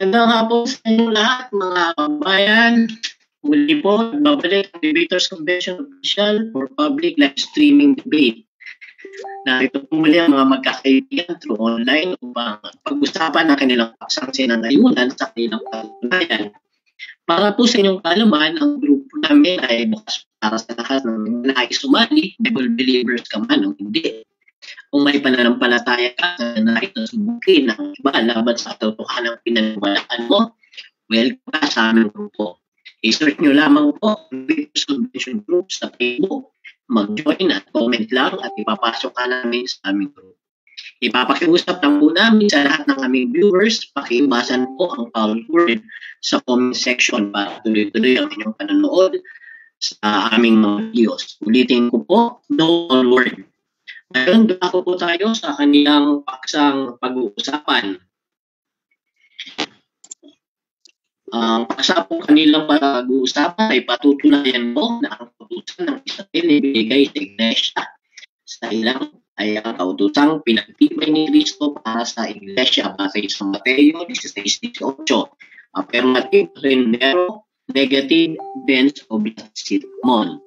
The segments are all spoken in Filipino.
Magandang hapon sa inyo lahat, mga kabayan. Muli po, nagbabalik ang Debaters Convention Official for Public Live Streaming Debate. Narito po muli ang mga magkakaibigan through online upang pag-usapan ang kanilang paksang sinangayunan sa kanilang patunayan. Para po sa inyong kaalaman, ang grupo namin ay bukas para sa lahat ng nais sumali, Bible believers ka man o hindi. Kung may pananampalataya ka na nais na subukin ang iba laban sa katotohanan ng pinaniwalaan mo, welcome ka sa aming grupo. I-search nyo lamang po ang Debaters Convention Group sa Facebook, mag-join at comment lang at ipapasok ka namin sa aming group. Ipapakiusap lang po namin sa lahat ng aming viewers, pakiiwasan po ang foul word sa comment section para tuloy-tuloy ang inyong panonood sa aming mga videos. Ulitin ko po, no foul word. Ngayon, dako po tayo sa kanilang paksang pag-uusapan. Ang paksa po kanilang pag-uusapan ay patutunayan po na ang kautusan ng Israel ay binigay sa Iglesia. Sa ilang ay ang kautusang pinagtibay ni Cristo para sa Iglesia batay sa Mateo 16:18. Affirmative, rendero, negative, dense, obligated, mon.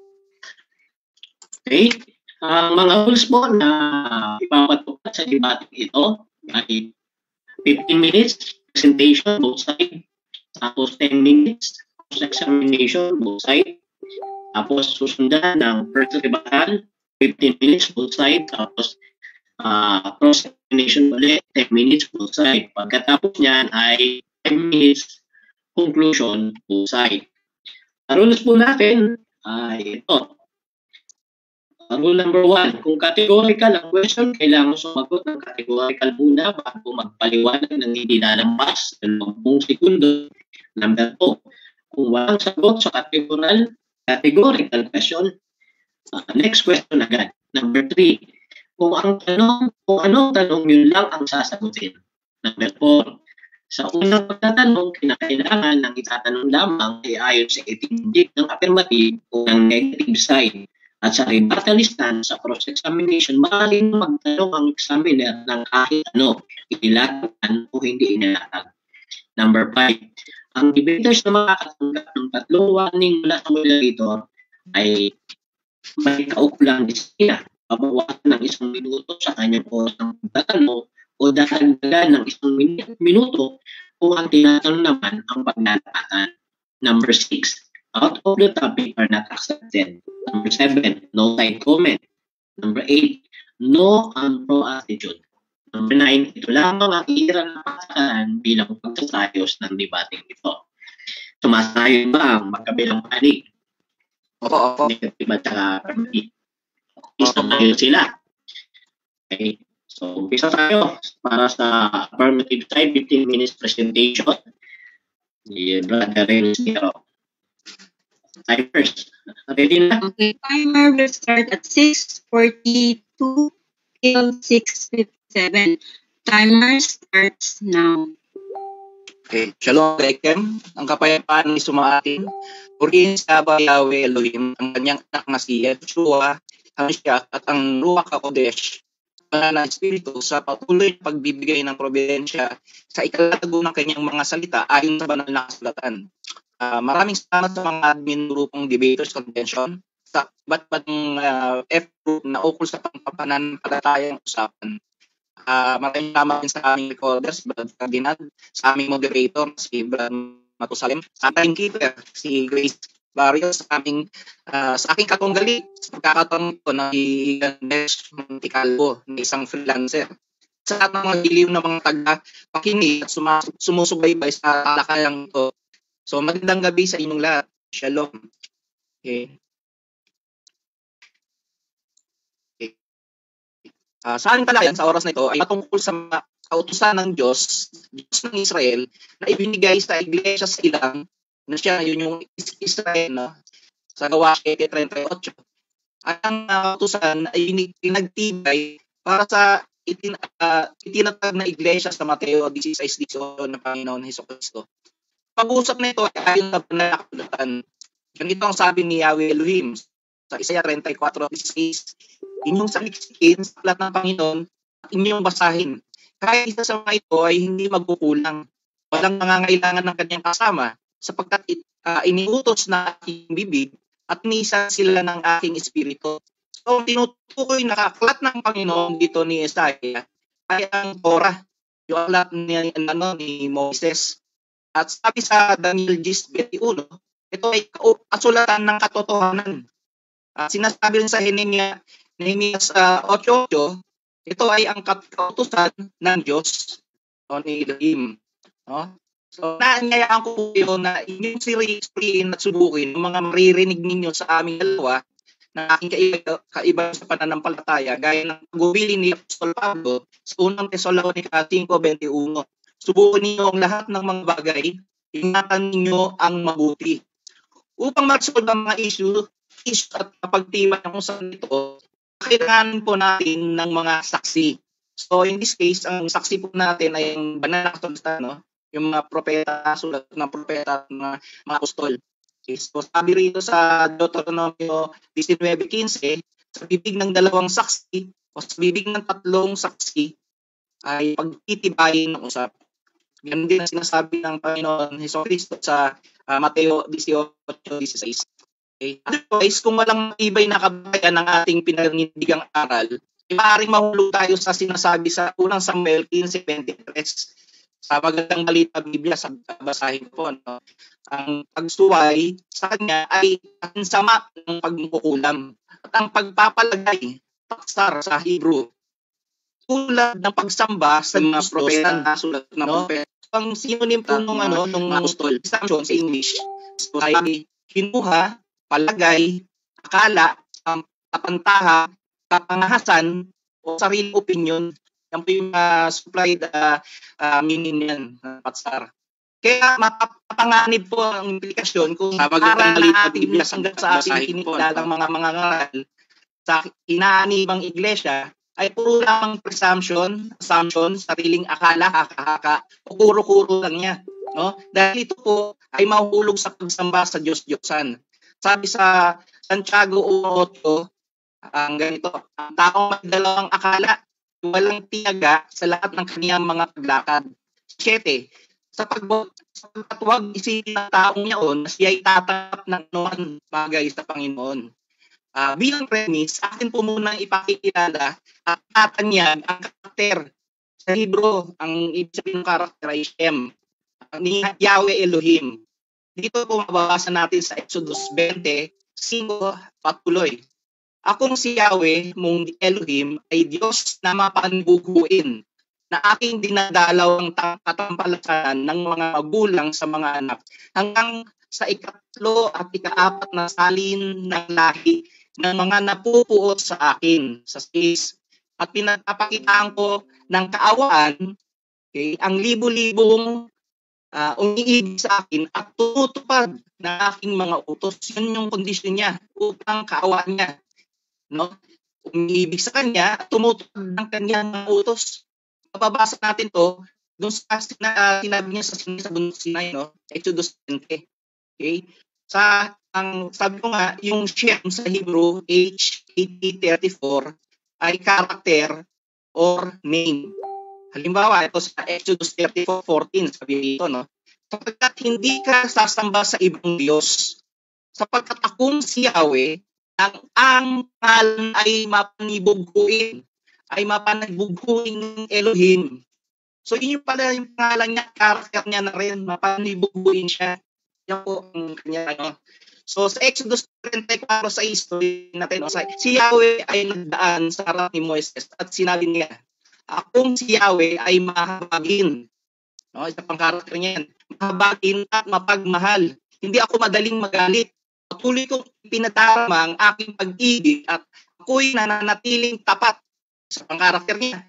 Okay? Ang mga rules po na ipapatupad sa debate ito ay 15 minutes presentation both sides, tapos 10 minutes cross-examination both sides, tapos susundan ng first rebuttal 15 minutes both sides, tapos cross-examination ulit 10 minutes both sides. Pagkatapos niyan ay 5 minutes conclusion both sides. Ang rules po natin ay ito. Rule number 1, kung categorical ang question, kailangan sumagot ng categorical muna bago magpaliwanag ng hindi lalampas ng 20 segundo. Number 2, kung walang sagot sa categorical question, next question agad. Number 3, kung anong tanong yun lang ang sasagutin. Number 4, sa unang pagtatanong, kinakailangan ng itatanong lamang ay ayon sa itindig ng affirmative o ng negative side. At sa rebuttal stand, sa cross-examination, maaaring magtanong ang examiner ng kahit ano, inilatag o hindi inilatag. Number 5, ang debaters na makakatanggap ng 3 warning mula sa moderator ay may kaukulang disiplina. Pabawasan ng 1 minuto sa kanyang oras ng pagtatanong o dadagdagan ng 1 minuto kung ang tinatanong naman ang paglalakatan. Number 6, out of the topic are not accepted. Number 7, no side comment. Number 8, no pro attitude. Number 9, ito lamang ang iiral na pasakan bilang pagsasayos ng debating ito. Sumasayo ba ang magkabilang panig? Opo. Negative at saka affirmative. Sumasayo sila. Okay. So, umpisa tayo para sa affirmative side, 15 minutes presentation. Brother Renzo. Timers. Ready na? Okay, timer will start at 6:42 till 6:57. Timer starts now. Okay, Shalom Aleichem. Ang kapayapaan ni sumaatin. Purihin sa Yahweh Elohim, ang kanyang anak na si Yeshua, Hamashiach at ang Ruach HaKodesh, na Espiritu sa patuloy na pagbibigay ng probidensya sa ikalatago ng kanyang mga salita ayon sa banal na kasulatan. Maraming salamat sa mga admin grupong Debaters Convention sa batbat ng F-group na ukol sa pananampalatayang usapan. Maraming salamat din sa aming recorders, Brad Ferdinand, sa aming moderator, si Brad Matusalem, sa aming keeper, si Grace Barrios, sa aking katunggali, sa pagkakataon ko na Iganesh Monticalvo, na isang freelancer. Sa lahat ng mga giliw na mga taga-pakinig at sumusubaybay sa talakayang ito. So, magandang gabi sa inyong lahat. Shalom. Okay. Sa ating palayan, sa oras na ito, ay patungkol sa kautusan ng Diyos ng Israel, na ibinigay sa iglesia sa ilang, na siya, yun yung Israel, no? Sa Gawa 7:38. At ang kautusan ay pinagtibay para sa itinatag na iglesia sa Mateo 16:18 ng Panginoon Hesukristo. Pag-uusap na ito ay ayon sa banal na kasulatan. Ganito ang sabi ni Yahweh Elohim sa Isaiah 34:16. Inyong saliksikin sa aklat ng Panginoon at inyong basahin. Kahit isa sa mga ito ay hindi magkukulang. Walang nangangailangan ng kanyang kasama sapagkat iniutos na aking bibig at nisan sila ng aking espiritu. So, tinutukoy na aklat ng Panginoon dito ni Isaiah ay ang Torah, yung aklat ni Moses. At sabi sa Daniel 10:21, ito ay kasulatan ng katotohanan. Sinasabi rin sa Nehemias 8:8, ito ay ang kautusan ng Diyos o ni Elohim. No? So, naanyayaan ko po yun na inyong siriin at subukin ang mga maririnig ninyo sa aming dalawa na aking kaiba sa pananampalataya gaya ng pagubili ni Apostol Pablo sa unang Tesalonica 5:21. Subukin ninyo ang lahat ng mga bagay, ingatan ninyo ang mabuti. Upang mag-solve ang mga issue at pagtiman ng usapan ito, kailangan po natin ng mga saksi. So in this case, ang saksi po natin ay ang banal na kasulatan, no? Yung mga propeta, sulat ng propeta at mga apostol. Okay, so sabi rito sa Deuteronomio 19:15, sa bibig ng dalawang saksi o sa bibig ng tatlong saksi ay pagtitibayin ng usap. Yan din ang sinasabi ng Panginoon Jesucristo sa Mateo 18:16. Okay. Otherwise, kung walang ibay na kabayan ng ating pinanindigang aral, maaaring mahulog tayo sa sinasabi sa unang Samuel 15:23. Sa magandang balita Biblia, sa basahin ko, no? Ang pagsuway sa kanya ay ang sama ng pagkukulam. At ang pagpapalagay, paksar sa Hebrew, tulad ng pagsamba sa mga propeta, sulat ng propeta. Ang synonym po nung apostol, sa English, ay kinuha, palagay, akala, kapantaha, kapangahasan, o sariling opinion. Yan po yung supplied meaning yan, patsar. Kaya mapapanganib po ang implikasyon kung aral na ating hanggang sa ating kinikilalang mga ngaral sa inaanibang iglesia ay puro lamang assumption, sariling akala, haka-haka, o kuro-kuro lang niya. No? Dahil ito po ay mahuhulog sa pagsamba sa Diyos-Diyosan. Sabi sa Santiago 1:8, ang ganito, ang taong may dalawang akala, walang tiyaga sa lahat ng kaniyang mga paglakad. 7, sapagkat huwag isipin ng taong yaon na siya ay tatanggap ng anuman bagay sa Panginoon. Bilang premise, akin po muna ipakikilala at tatanyag ang karakter. Sa Hebrew, ang ibig sabihin ng karakter ay Shem, ni Yahweh Elohim. Dito po mababasa natin sa Exodus 20:5 patuloy. Akong si Yahweh mong Elohim ay Diyos na mapanbubuin, na aking dinadalaw ang katampalasanan ng mga magulang sa mga anak hanggang sa ikatlo at ikaapat na salin ng lahi ng mga napupuot sa akin sa space. At pinagpapakitaan ko ng kaawaan, okay, ang libu-libong umiibig sa akin at tutupad ng aking mga utos. Yun yung kondisyon niya upang kaawaan niya. No? Umiibig sa kanya at tumutupad ng kanyang mga utos. Mababasa natin to doon sa sinabi niya sa bundok Sinai, no? Exodus 20. Okay? Ang sabi ko nga, yung Shem sa Hebrew, H8034, ay character or name. Halimbawa, ito sa Exodus 34:14, sabi dito, no? Sapagkat hindi ka sasamba sa ibang Diyos. Sapagkat akong si Yahweh, ang pangalan ay mapanibughuin, ay mapanibughuin ng Elohim. So, yun yung pala yung pangalan niya, character niya na rin, mapanibughuin siya. Yan po ang kanya, ano. So, sa Exodus 34 sa history natin, no, si Yahweh ay nagdaan sa harap ni Moises at sinabi niya, akong si Yahweh ay mahabagin. No, isa pang karakter niya yan. Mahabagin at mapagmahal. Hindi ako madaling magalit. Patuloy kong pinadarama ang aking pag-ibig at ako'y nananatiling tapat. Isa pang karakter niya.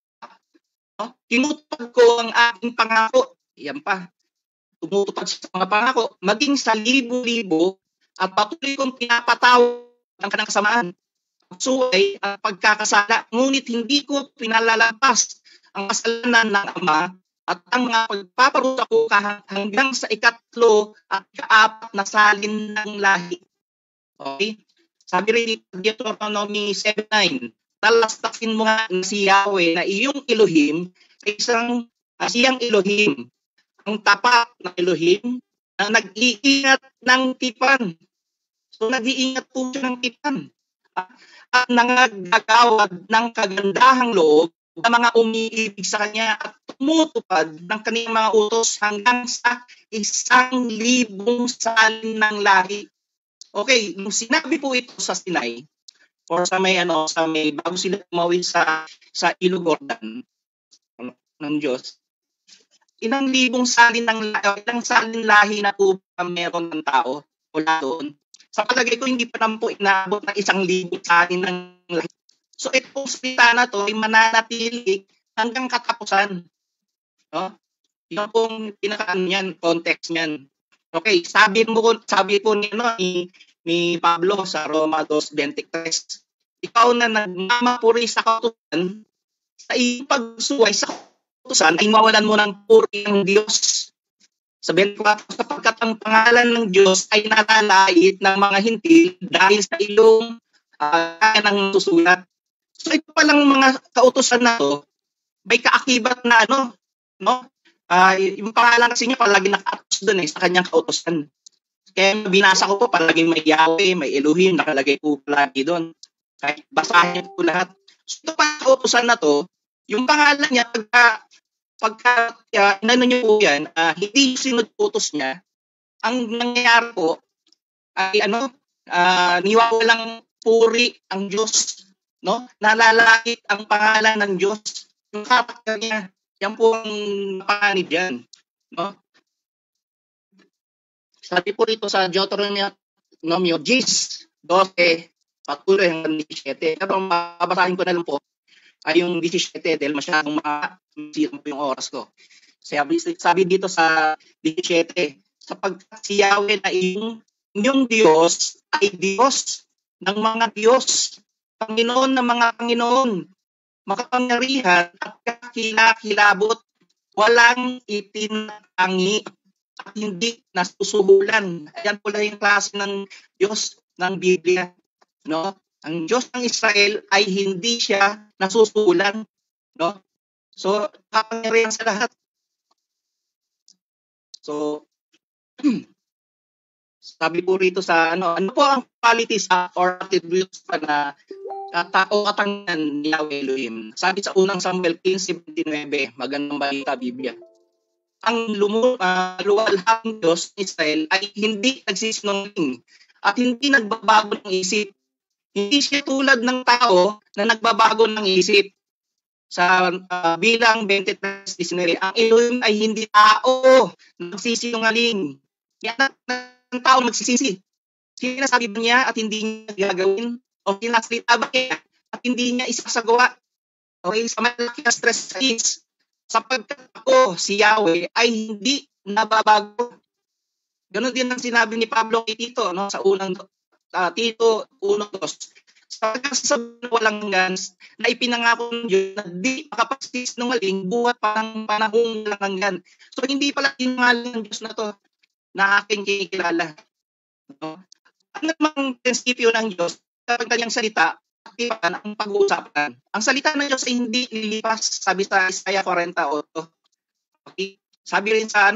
No? Tinutupad ko ang aking pangako. Yan pa. Tumutupad siya sa mga pangako. Maging sa libo-libo at patuloy kong pinapatawad ang kanang kasamaan. Suway ang pagkakasala, ngunit hindi ko pinalalampas ang kasalanan ng Ama at ang mga pagpaparusa ko hanggang sa ikatlo at ikaapat na salin ng lahi. Okay? Sabi rin dito, Deuteronomy 7:9, talastasin mo nga si Yahweh na iyong Elohim ay siyang Elohim ang tapat na Elohim na nag-iingat ng tipan. So nag-iingat po siya ng tipan. At nangagagawad ng kagandahang loob ng mga umiibig sa kanya at tumutupad ng kanyang mga utos hanggang sa 1,000 salin ng lahi. Okay, nung sinabi po ito sa Sinai, or sa may bago sila tumawid sa Ilog Jordan ng Diyos, ilang salin lahi na po meron ng tao mula doon. Sa palagay ko, hindi pa naman po inaabot ng 1,000 salin ng lahi. So itong salita na to ay mananatili hanggang katapusan. No? Yun pong context niyan. Okay, sabi po ni Pablo sa Roma 2:23, ikaw na nagmamapuri sa kautusan, sa iyong pagsuway sa kautusan ay mawalan mo ng puri ng Diyos. Sa 24, sapagkat ang pangalan ng Diyos ay nalalait ng mga hintil dahil sa iyong kaya ng susulat. So ito palang mga kautusan na to, may kaakibat na yung pangalan kasi niya palagi nakatos doon sa kanyang kautusan. Kaya binasa ko po, palagi may Yahweh, may Elohim, nakalagay po palagi doon. Kahit basahin po lahat. So ito pa kautusan na to, yung pangalan niya, pagka inano niyo po yan, hindi sinututos niya, ang nangyayari po ay niwawalang puri ang Diyos, no? Nalalait ang pangalan ng Diyos, yung karakter niya. Yan po ang napanganib yan, no? Sabi po rito sa Deuteronomio 10:12, patuloy hanggang 17. Pero mabasahin ko na lang po ay yung 17 dahil masyadong masirang po yung oras ko. Sabi dito sa 17, sapagkat si Yahweh na inyong Diyos ay Diyos ng mga Diyos, Panginoon ng mga Panginoon, makapangyarihan at kakilakilabot, walang itinangi at hindi nasusuhulan. Ayan po lang yung klase ng Diyos ng Biblia. No? Ang Diyos ng Israel ay hindi siya nasusuhulan. No? So, kapangyarihan sa lahat. So, sabi po rito sa ano po ang qualities or attributes pa na tao katangian ni Yahweh Elohim. Sabi sa unang Samuel 15:29, magandang balita Biblia. Ang luwalhang Diyos ng Israel ay hindi nagsisinungaling at hindi nagbabago ng isip. Hindi siya tulad ng tao na nagbabago ng isip. Sa Bilang 23:19, ang Elohim ay hindi tao nagsisinungaling. Yan ang tao magsisisi. Sinasabi ba niya at hindi niya gagawin? O sinasalita ba niya at hindi niya isasagawa? Okay, sa malaki na stress sa is, sapagkat ako, si Yahweh, ay hindi nababago. Ganon din ang sinabi ni Pablo kay Tito, no? Sa unang Tito 1:2. Sapagkat sa walang gans na ipinangako ng Diyos na di makapagsisinungaling buhat parang panahong langanggan. So hindi pala tinangalan ng Diyos na to na aking kinikilala. No? Ano namang prinsipyo ng Diyos kapag kanyang salita, aktipan ang pag-uusapan. Ang salita ng Diyos ay hindi lilipas, sabi sa Isaiah 48. Okay? Sabi rin sa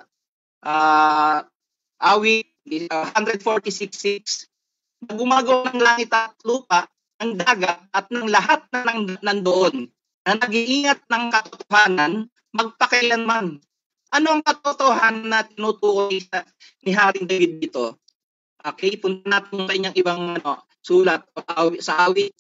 awit 146:6, na gumagawa ng langit at lupa, ng dagat at ng lahat na nandoon, na nag-iingat ng katotohanan magpakailanman. Ano ang katotohanan na tinutukoy ni Haring David dito? Okay, punta natin sa inyong ibang sulat sa awit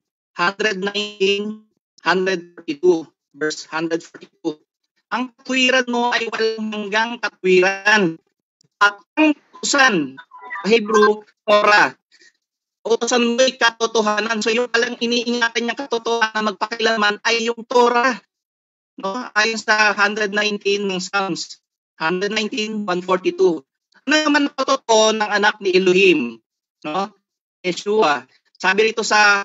119:142, verse 142. Ang katwiran mo ay walang hanggang katwiran. At ang utusan, Hebrew, Torah. Utusan mo'y katotohanan. So yung palang iniingatan niyang katotohanan magpakilaman ay yung Torah. No? Ayon sa 119 ng Psalms, 119:142. Ano naman ang totoo ng anak ni Elohim? No? Yeshua. Sabi rito sa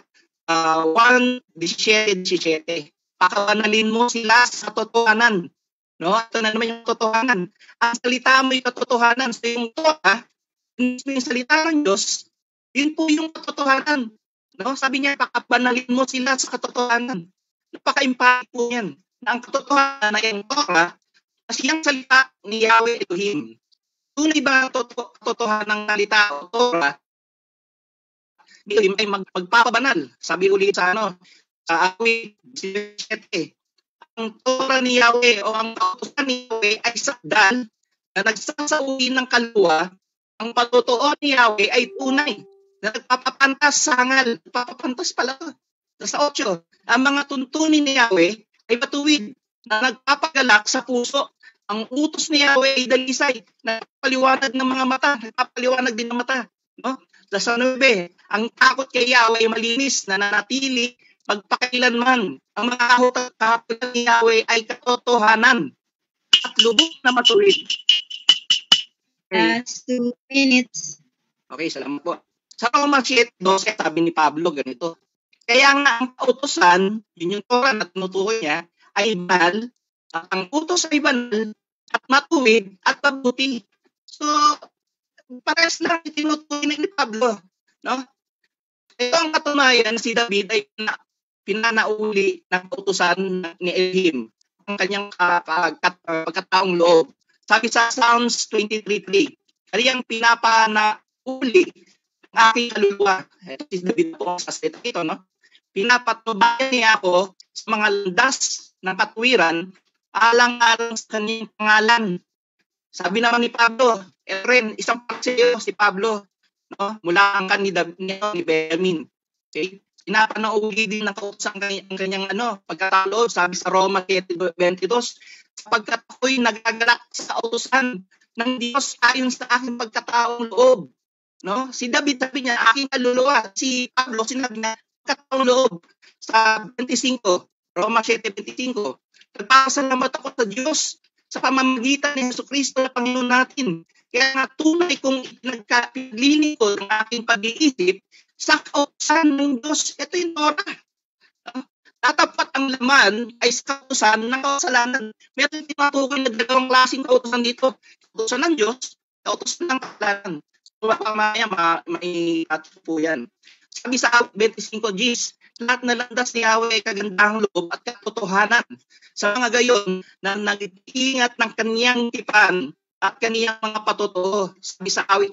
1:17, pakawanalin mo sila sa totohanan. No? Ito na naman yung totohanan. Ang salita mo yung katotohanan. So yung Torah, yung salita ng Diyos, yun po yung katotohanan. No? Sabi niya, pakabanalin mo sila sa katotohanan. Napaka-impact po yan. Na ang katotohanan na yung Torah Kasi ang salita ni Yahweh Elohim, tunay ba totohanan ng salita o Torah, Elohim ay magpapabanal. Sabi ulit sa sa awit 17, ang Torah ni Yahweh o ang kautusan ni Yahweh ay sakdal na nagsasawi ng kaluluwa. Ang patotoo ni Yahweh ay tunay na nagpapapantas sa hangal. Nagpapapantas pala to. Sa 8, ang mga tuntunin ni Yahweh ay matuwid na nagpapagalak sa puso. Ang utos ni Yahweh ay dalisay, nagpapaliwanag ng mga mata, nagpapaliwanag din ng mata. No? Sa 9, ang takot kay Yahweh ay malinis na nanatili magpakailanman. Ang mga kahapulan ni Yahweh ay katotohanan at lubog na matuwid. That's 2 minutes. Okay, salamat po. Sa Roma 7:12, sabi ni Pablo ganito, kaya nga ang kautosan, yun yung Torah na tinutukoy niya, ay banal, at ang utos ay banal, at matuwid, at mabuti. So, parehas lang tinutukoy ni Pablo. No? Ito ang katunayan, si David ay pinanauli ng kautosan ni Elohim, ang kanyang pagkataong loob. Sabi sa Psalms 23:3, kanyang pinapanauli ang aking kaluluwa. Ito si David po sa salita ito, no? Pinapatubayan niya ako sa mga landas ng katwiran alang-alang sa kanyang pangalan. Sabi naman ni Pablo, rin isang pagsayo si Pablo, no? Mula ang ni Benjamin. Okay? Pinapanauli din ng kautosan ang kanyang pagkatalo. Sabi sa Roma 7:22, sapagkat ako'y nagagalak sa kautosan ng Diyos ayon sa aking pagkataong loob. No? Si David sabi niya, aking kaluluwa. Si Pablo sinabi niya, pagkataong loob. Sa 25, Roma 7:25, nagpapasalamat ako sa Diyos sa pamamagitan ni Jesucristo na Panginoon natin. Kaya nga tunay kong nagkapiglilingkod ng aking pag-iisip sa kautosan ng Diyos. Ito yung Torah. Tatapat ang laman ay sa kautosan ng kasalanan. Meron tinutukoy na dalawang klaseng kautosan dito. Kautosan ng Diyos, kautosan ng kasalanan. So, mamaya may po yan. Sabi sa 25 lahat na landas ni Yahweh ay kagandahang loob at katotohanan. Sa mga gayon na nag-iingat ng kaniyang tipan at kaniyang mga patotoo. Sabi sa awit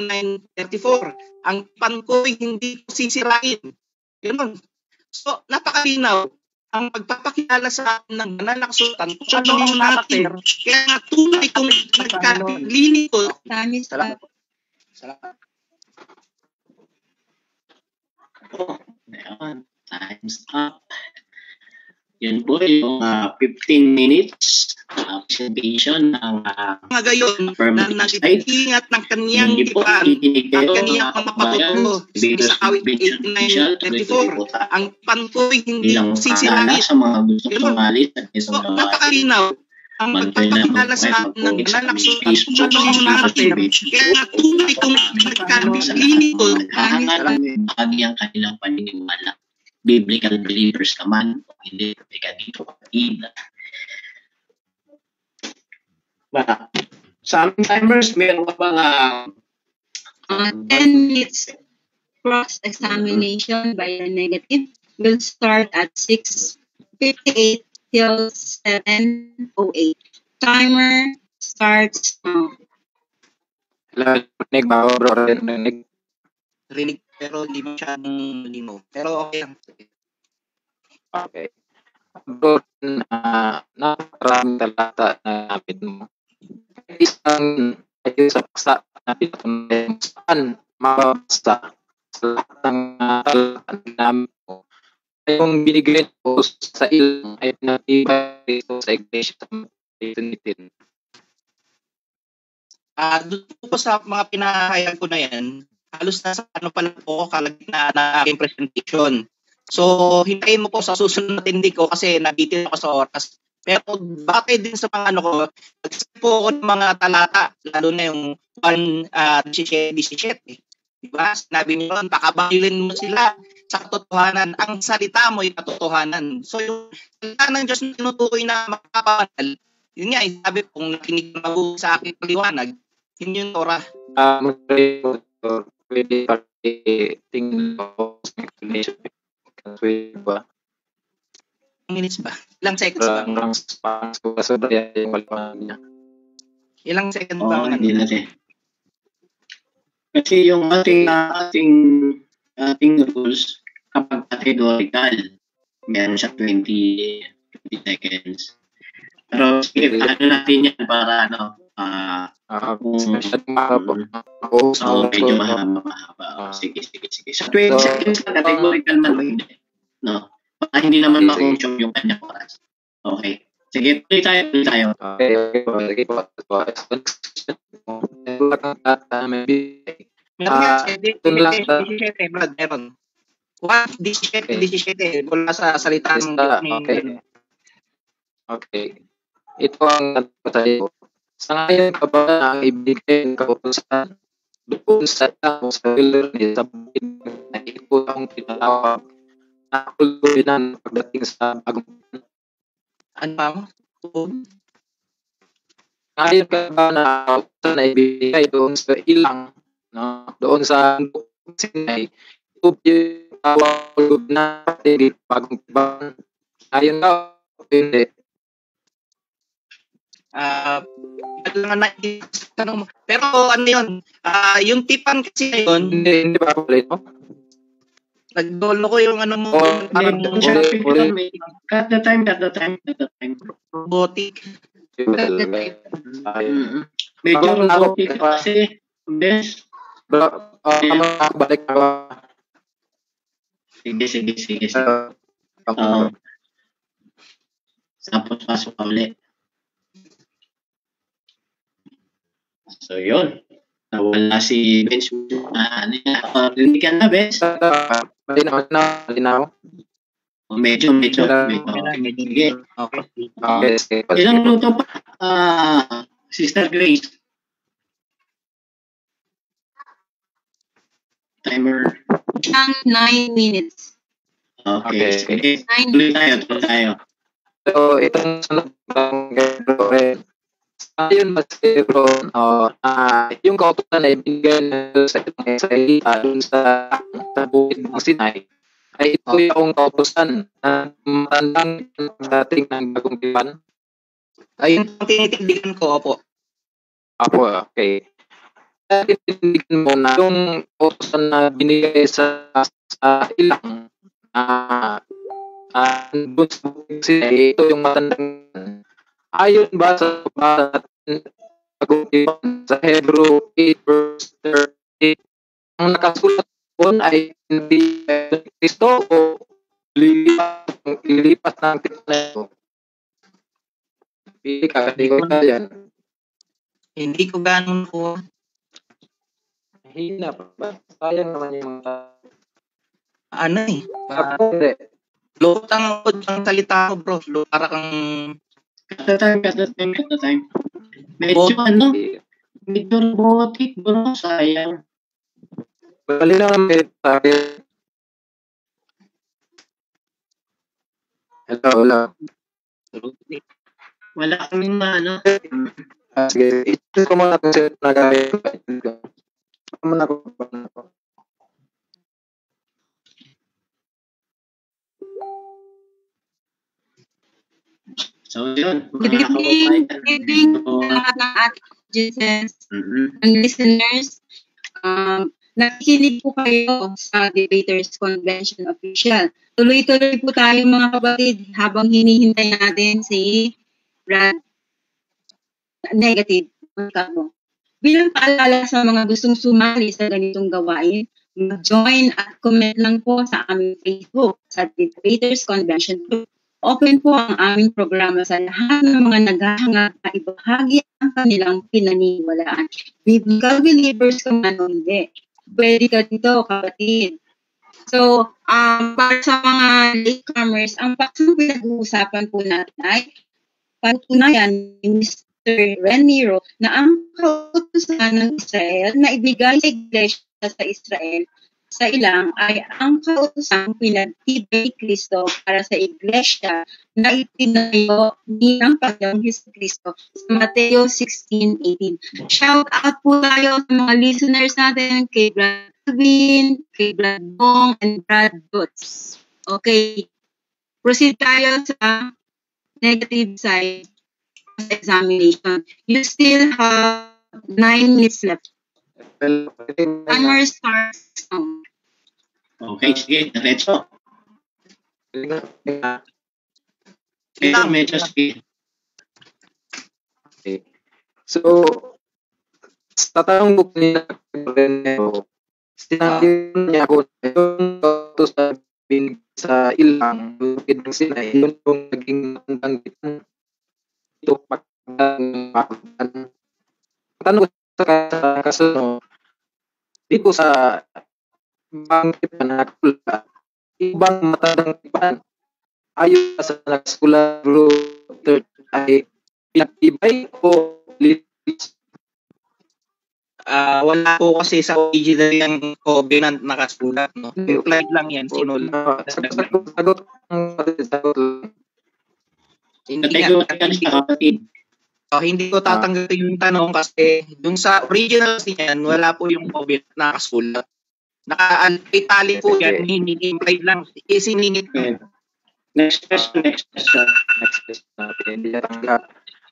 89:34, ang tipan ko'y hindi ko sisirain. Yun. So, napakalinaw ang pagpapakilala sa atin ng banal na kasulatan kung ano ang natin. Kaya nga tunay kung nagkalilingkod. Salamat. Salamat. Oh, ayan. Time's up. Yun po yung 15 minutes presentation ng mga gayon na nag-iingat ng kaniyang tipan at kaniyang mga patotoo. Sa awit 89:34, ang panko'y hindi sisirain. Sa mga gusto sumalit at so, napakalinaw ang pagpapakilala sa atin ng banal na kasulatan kung ano ang natin. Kaya nga tunay kung nagkalilingkod bahagi ang kanilang paniniwala. Biblical believers ka man, hindi ka dito kapatid. Sa aming timers, meron ka bang 10 minutes cross-examination by the negative will start at 6:58 till 7:08. Timer starts now. Hello, rinig ba ako, bro? Rinig. rinig pero hindi masyadong lino. Pero okay lang. Okay. Bro, napakaraming talata na napit mo. Isang ayun sa paksa na pinatunay mo saan mababasta sa lahat ng talata na namin mo. Ay yung binigay ko sa ilang ay pinatibay ito sa iglesia sa Tunitin. Doon po sa mga pinahayag ko na yan, halos nasa pa lang po kalagitnaan na aking presentation. So, hintayin mo po sa susunod na tindi ko kasi nabitin ako sa oras. Pero bakit din sa mga ko, nag-set po ako ng mga talata, lalo na yung 1:17. Diba? Sinabi niyo ron, pakabalin mo sila sa katotohanan. Ang salita mo ay katotohanan. So, yung salita ng Diyos na tinutukoy na makapanal, yun nga, sabi kung nakinig na sa aking paliwanag, yun yung Torah. Pwede tingin ko explanation ba? minutes ba? Ilang seconds ba? Parang sobra yung wala niya. Ilang seconds Oo, ba? hindi natin. Kasi yung ating rules, kapag categorical, meron siya 20 seconds. Pero sige, ano natin yan para medyo mahaba. Sige. Sa 20 seconds na categorical man o hindi. No? Para hindi naman ma-consume yung kanyang oras. Okay. Sige, tuloy tayo. Okay po. Brad, meron. 17. Wala sa salita ng Okay. Ito ang nagpatayo. Sa ngayon ka ba naibigay ng kautusan doon sa wilderness sa bukid na ito ang tinatawag na kulturan pagdating sa bagong ano pa mo? Ngayon ka ba na ibigay doon sa ilang, no? Doon sa Sinai, ito yung tawag na bagong tipan. Ngayon ka, hindi. Pero ano yun? Yung tipan kasi yun, Hindi ba pala ito? nagdolo ko yung ano mo. Cut the time. Robotic. Medyo robotic kasi. Best. Balik ka. Sige. Tapos pasok ka ulit. So, yun. Nawala si Benz. Rinig ka na, Benz? Malinaw. Medyo. Sige. Okay. Ilang minuto pa, Sister Grace? Timer. 9 minutes. Okay. Sige. 9 Tuloy tayo. So, itong sunod ng gagawin. Ayun, mas bro, yung kautusan na ibigay sa itong Israelita dun sa bukid ng Sinai, ay ito yung kautusan na matandang dating ng bagong tipan. Ayun ang tinitigdigan ko, opo. Apo, okay. Titignan mo na yung kautusan na binigay sa ilang dun sa bukid ng Sinai, ito yung matandang. Ayon ba sa pag-uutipan sa Hebrew 8 verse 38, ang nakasulat doon ay hindi Kristo o lilipas ng tipan na ito? Hindi ka yan. Hindi ko ganun po. Hina pa ba? Sayang naman yung mga... Ano eh? Lutang ang salita ko, bro. Para kang... Cut the time. Medyo robotic, bro. Sayang. Bali lang ang tayo. Hello. Wala kaming maano. Sige, ito ko muna kung sino nagawin ko. Muna ko. So, yun. Good evening lahat ng ating audiences and listeners. Nakikinig po kayo sa Debaters Convention Official. Tuloy-tuloy po tayo mga kapatid habang hinihintay natin si Brad Negative. Bilang paalala sa mga gustong sumali sa ganitong gawain, mag-join at comment lang po sa aming Facebook sa Debaters Convention Group. Open po ang aming programa sa lahat ng mga naghahangad na ibahagi ang kanilang pinaniniwalaan. Biblical believers ka man o hindi. Pwede ka dito, kapatid. So, para sa mga latecomers, ang paksang pinag-uusapan po natin ay patunayan ni Mr. Reniro na ang kautusan ng Israel na ibigay sa iglesia sa Israel sa ilang ay ang kautosang pinagtibay ni Kristo para sa iglesia na itinayo ng Panginoong Jesucristo sa Mateo 16:18. Shout out po tayo sa mga listeners natin kay Brad Vin, kay Brad Bong, and Brad Butz. Okay. proceed tayo sa negative side of examination. You still have 9 minutes left. Timer starts now. Okay, sige, diretso. Pero medyo sige. Okay. So, sa tanong ko kanina, sinabi niya ako na yung to sa ilang lupid ng Sinai, yun yung naging banggitan ito pagkakan. Tanong ko sa kasunod, dito sa banggitan na nakula, ibang matandang tipan, ayon sa nagskula third ay pinag-ibay o litis. Wala po kasi sa original yung covenant nakasulat, no? Implied lang yan, sinulat. Sagot. Hindi ko tatanggapin yung tanong kasi yung sa original niyan, wala po yung covenant nakasulat. Naka-itali po yan, implied lang. Isiningit ko. Next question. Hindi natanggap.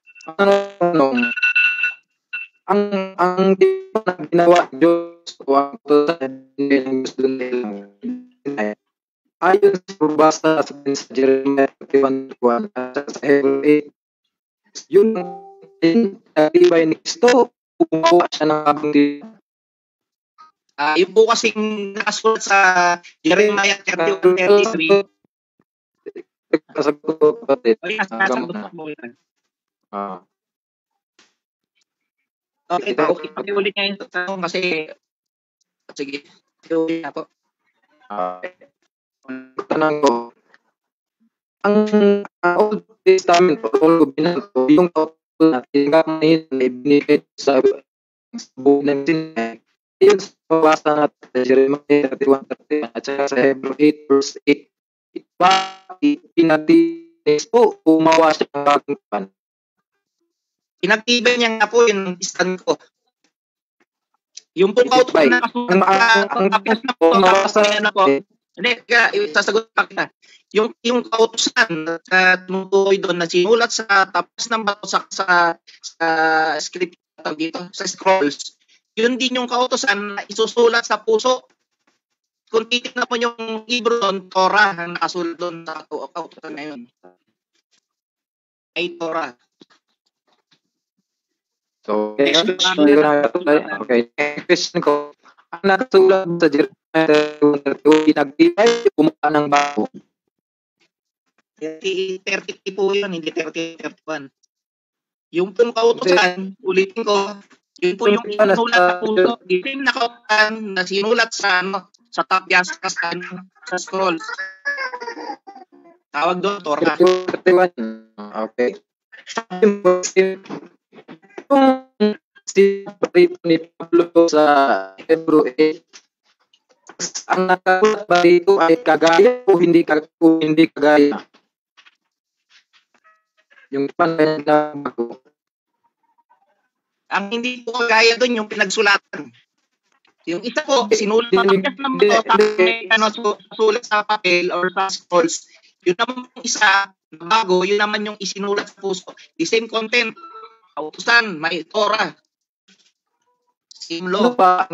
Ang na ginawa Diyos o ang gusto nila ayon sa pagbasa sa Jeremiah 31:1 at sa Hebrew 8, yun nagtibay ni Kristo, pumawa siya ng kabunti. Yung po kasing nakasulat sa Jeremiah 31:33. Sasagot ko kapatid. Sasagot mo yan. Okay, pakiulit niya yung tanong kasi sige, pakiulit na po. Tanong ko, ang Old Testament o Old Covenant o yung tauto na tinanggap na ibinigay sa buong ng Sinai, yun sa pabasa natin sa Jeremiah 31:31 at saka sa Hebrew 8 verse 8, pinatinis po, umawa siya ng bagong tipan. Pinagtibay niya nga po yung stand ko. Yung pong kautusan na kasulat na po. Hindi, sasagot pa kita. Yung kautusan na tumutukoy doon na sinulat sa tapas ng bato sa script dito, sa scrolls. Yun din yung kautusan na isusulat sa puso. Kung titignan mo yung libro doon, Torah, ang nakasulat doon sa kautusan na yun. Ay Torah. So, next question ko. Ang nakasulat sa Jeremiah 31:32, pinagtibay, kumuha ng bago. 30 po yun, hindi 30-31. Yung pong kautusan, ulitin ko, yun po yung sinulat sa puso. Ito yung nakautusan na sinulat sa tapya, sa scroll. Tawag doon, Torah. 31. Okay. Yung sinabi ni Pablo sa Hebrew 8, ang nakasulat ba dito ay kagaya o hindi kagaya? Yung pangalan na bago. Ang hindi po kagaya doon yung pinagsulatan. Yung isa po, sinulat sulat sa papel or sa scrolls. Yun naman yung isa, bago, yun naman yung isinulat sa puso. The same content. Kautusan, may Torah. Same law. Ano pa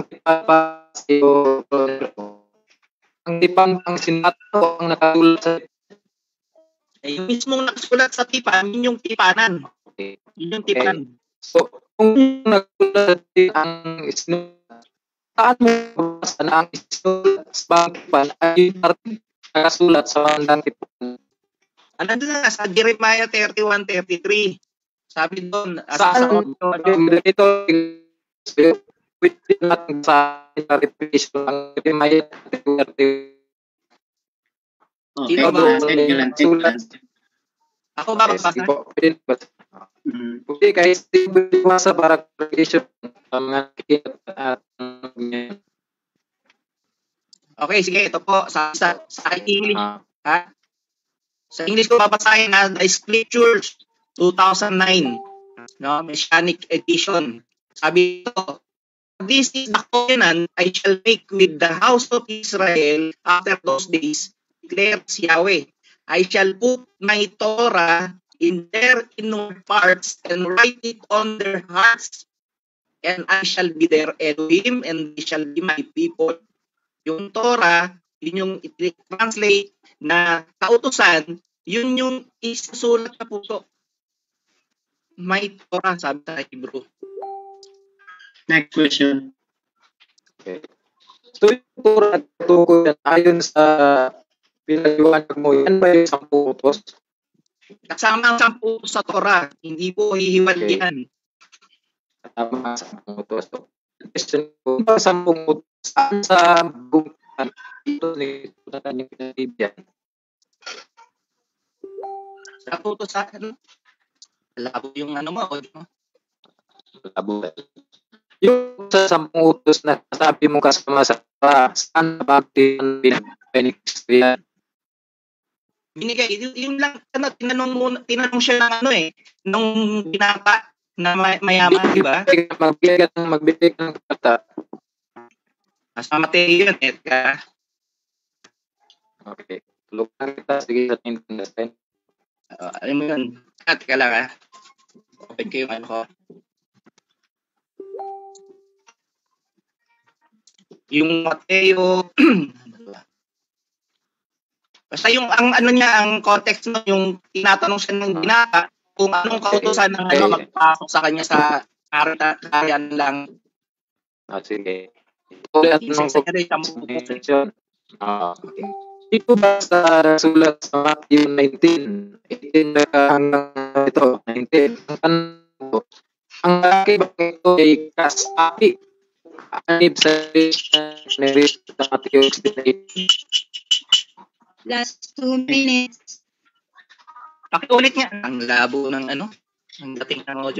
ang tipang ang sinato ang nakasulat sa yung mismong nakasulat sa tipan, yun yung tipanan. okay. Yun yung tipan. Okay. So, kung nagsulat ang isinulat, saan mo mabasa na ang isinulat sa bang tipan ay nakasulat sa bandang tipan? Nandun na sa Jeremiah 31:33. Sabi doon, saan ito with natin sa repetition ng Jeremiah 31:33. Okay, ako ba magbasa? Okay, kahit hindi sa para clarification mga at okay, sige, ito po sa English. Ha? Sa English ko babasahin na The Scriptures 2009, no, Messianic Edition. Sabi ito, this is the covenant I shall make with the house of Israel after those days, declares Yahweh. I shall put my Torah in their inward parts and write it on their hearts, and I shall be their Elohim, and they shall be my people. Yung Torah, yun yung i-translate na kautusan, yun yung isusulat sa puso. My Torah, sabi sa Hebrew. Next question. Okay. So, yung Torah at tutukoy yan, ayon sa pinaliwanag mo, yan ba yung 10 utos? Kasama ang 10 utos sa Torah, hindi po hihiwalay Okay. yan. Tama sa 10 utos. So, question ko, yung 10 utos, saan sa bungkutan ito ni Tunatan yung pinalibyan? Sa utos sa akin, labo yung ano mo. Labo. Yung sa 10 utos na sabi mo kasama sa saan bakit ang pinag-experience? Binigay, yung lang, tinanong siya ng ano nung binata na mayaman, di ba? Magbigay ng kata. Sa Mateo yun, Edka. Okay. Tulungan kita. Sige, sa tindahan. Alam mo yun. Teka lang Open ko yung ano ko. Yung Mateo, basta yung ang ano niya, ang context no, yung tinatanong siya ng binata kung anong kautusan ng ano magpasok sa kanya sa kariyan lang. Sige. Ulit nung section. Ito ba sa sulat sa Matthew 19, 18 hanggang ito, 19. Ang laki ba ito ay kasapi? Anib sa Matthew 16. Last 2 minutes. Pakiulit niya. Ang labo ng ano, ang dating ng audio.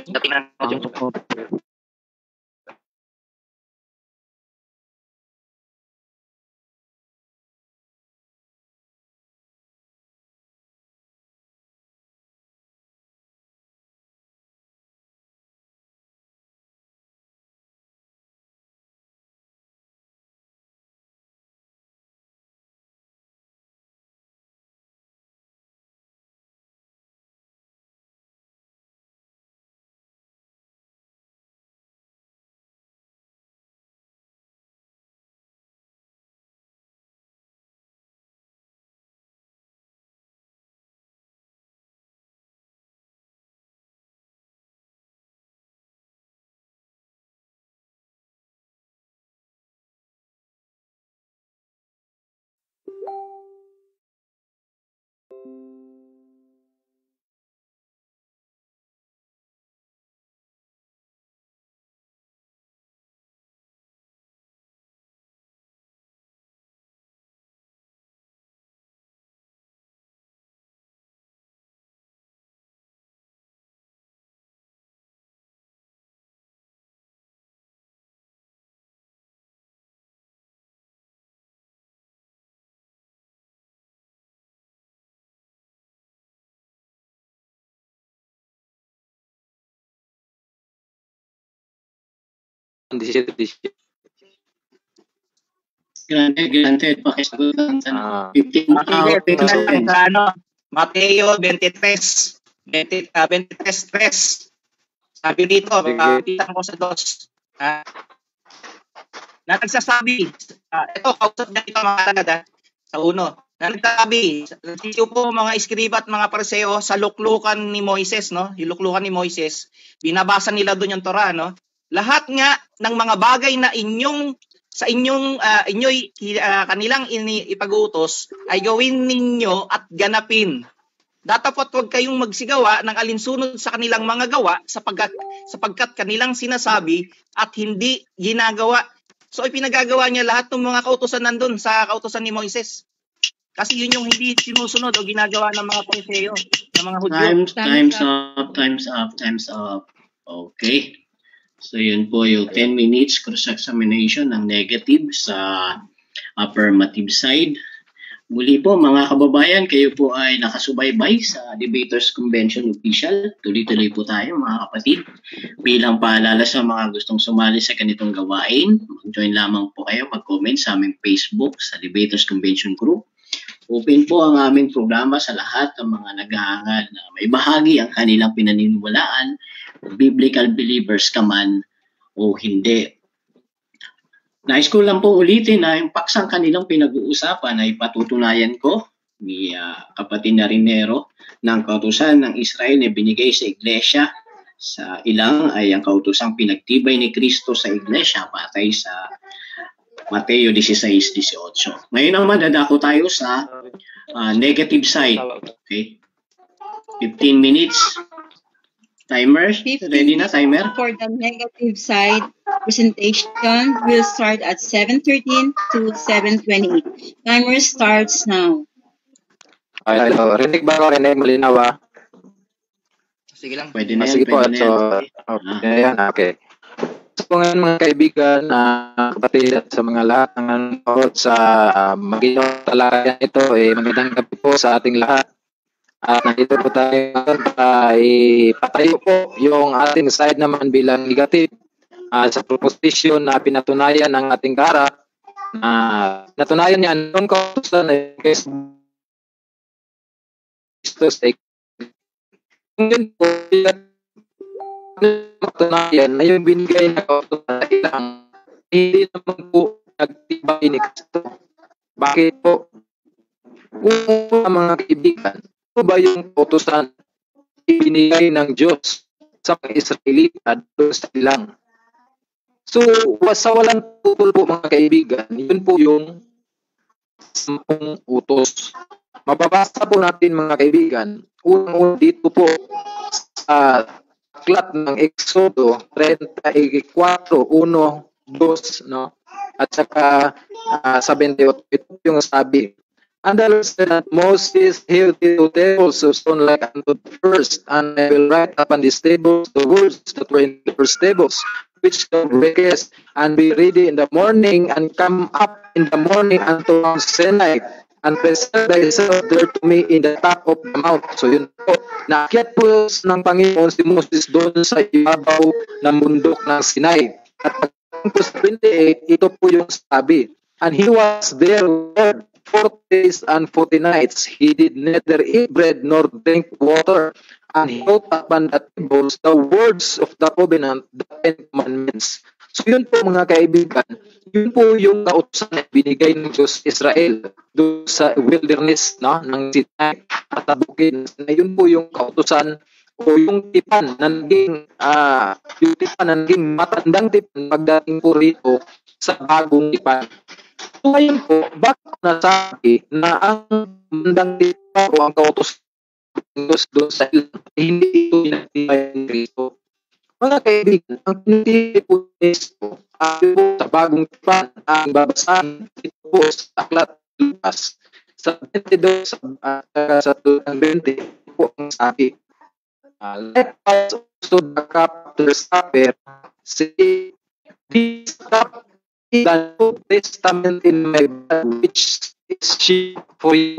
Granted. Pakisagot lang sa 15 sa ano, Mateo 23. 23:3. Sabi dito, kapitan ko sa 2. Na nagsasabi, ito, kausap na ito mga talaga, sa 1. Na nagsasabi, sisiyo po mga iskriba at mga pariseo sa luklukan ni Moises, no? Yung luklukan ni Moises, binabasa nila doon yung Torah, no? Lahat nga ng mga bagay na kanilang ipag-uutos ay gawin ninyo at ganapin. Dapat huwag kayong magsigawa ng alinsunod sa kanilang mga gawa sapagkat kanilang sinasabi at hindi ginagawa. So ipinagagawa niya lahat ng mga kautusan nandun sa kautusan ni Moises. Kasi yun yung hindi sinusunod o ginagawa ng mga Pariseo, ng mga Hudyo. Time's up. Okay. So yun po yung 10 minutes cross-examination ng negative sa affirmative side. Muli po mga kababayan, kayo po ay nakasubaybay sa Debaters Convention Official. Tuloy-tuloy po tayo mga kapatid. Bilang paalala sa mga gustong sumali sa ganitong gawain, mag-join lamang po kayo, mag-comment sa aming Facebook sa Debaters Convention Group. Open po ang aming programa sa lahat ng mga naghahangad na may bahagi ang kanilang pinaniniwalaan, biblical believers ka man o hindi. Nais ko lang po ulitin na yung paksang kanilang pinag-uusapan ay patutunayan ko ni kapatid na Rinero ng kautusan ng Israel na binigay sa iglesia. Sa ilang ay ang kautusang pinagtibay ni Kristo sa iglesia patay sa Mateo 16:18. Ngayon naman dadako tayo sa negative side. Okay? 15 minutes. Timer? 15 Ready na, timer? For the negative side presentation will start at 7:13 to 7:28. Timer starts now. Okay, so, rinig ba ako? Rinig, malinaw ah? Sige lang. Pwede na yan, Sige po. pwede na yan. So, okay, yan, okay. So ngayon mga kaibigan, kapatid at sa mga lahat ng nanonood sa magiging talakayan ito, magandang gabi po sa ating lahat. At nandito po tayo ngayon para ipatayo po yung ating side naman bilang negative sa proposition na pinatunayan ng ating kaharap. Pinatunayan niya noon kautusan na Kristo stake. Yun po, matunayan na yung binigay na kautusan lang hindi naman po nagtibay ni Kristo. Bakit po? Kung mga kaibigan, ano ba yung kautusan ibinigay ng Diyos sa mga Israelita doon sa ilang? So, sa walang tutol po mga kaibigan, yun po yung 10 utos. Mababasa po natin mga kaibigan, unang dito po sa aklat ng Exodo 34, 1, 2, no? At saka 78, ito yung sabi. And the Lord said that Moses, hear the 2 tables of stone like unto the first, and I will write upon these tables the words that were in the first tables, which thou breakest, and be ready in the morning, and come up in the morning unto Mount Sinai, and present thyself there to me in the top of the mount. So yun po, naakyat po ng Panginoon si Moses doon sa ibabaw ng bundok ng Sinai. At pagkatapos 28, ito po yung sabi, and he was there 40 days and 40 nights. He did neither eat bread nor drink water. And he wrote upon the tables the words of the covenant, the 10 commandments. So yun po mga kaibigan, yun po yung kautusan na binigay ng Diyos Israel doon sa wilderness, no, ng Sinai at bukid. Na yun po yung kautusan o yung tipan na naging matandang tipan pagdating po rito sa bagong tipan. So ngayon po, bakit nasabi na ang mandang tipan o ang kautusan doon sa ilang hindi ito pinatibay ng Kristo? Mga kaibigan, ang pinatibay po ng Kristo sa bagong tipan ang babasahin ito po sa aklat Lucas sa 22 sa 20 po ang sabi, let us also the cup after supper say, this cup is the New Testament in my blood which is shed for you.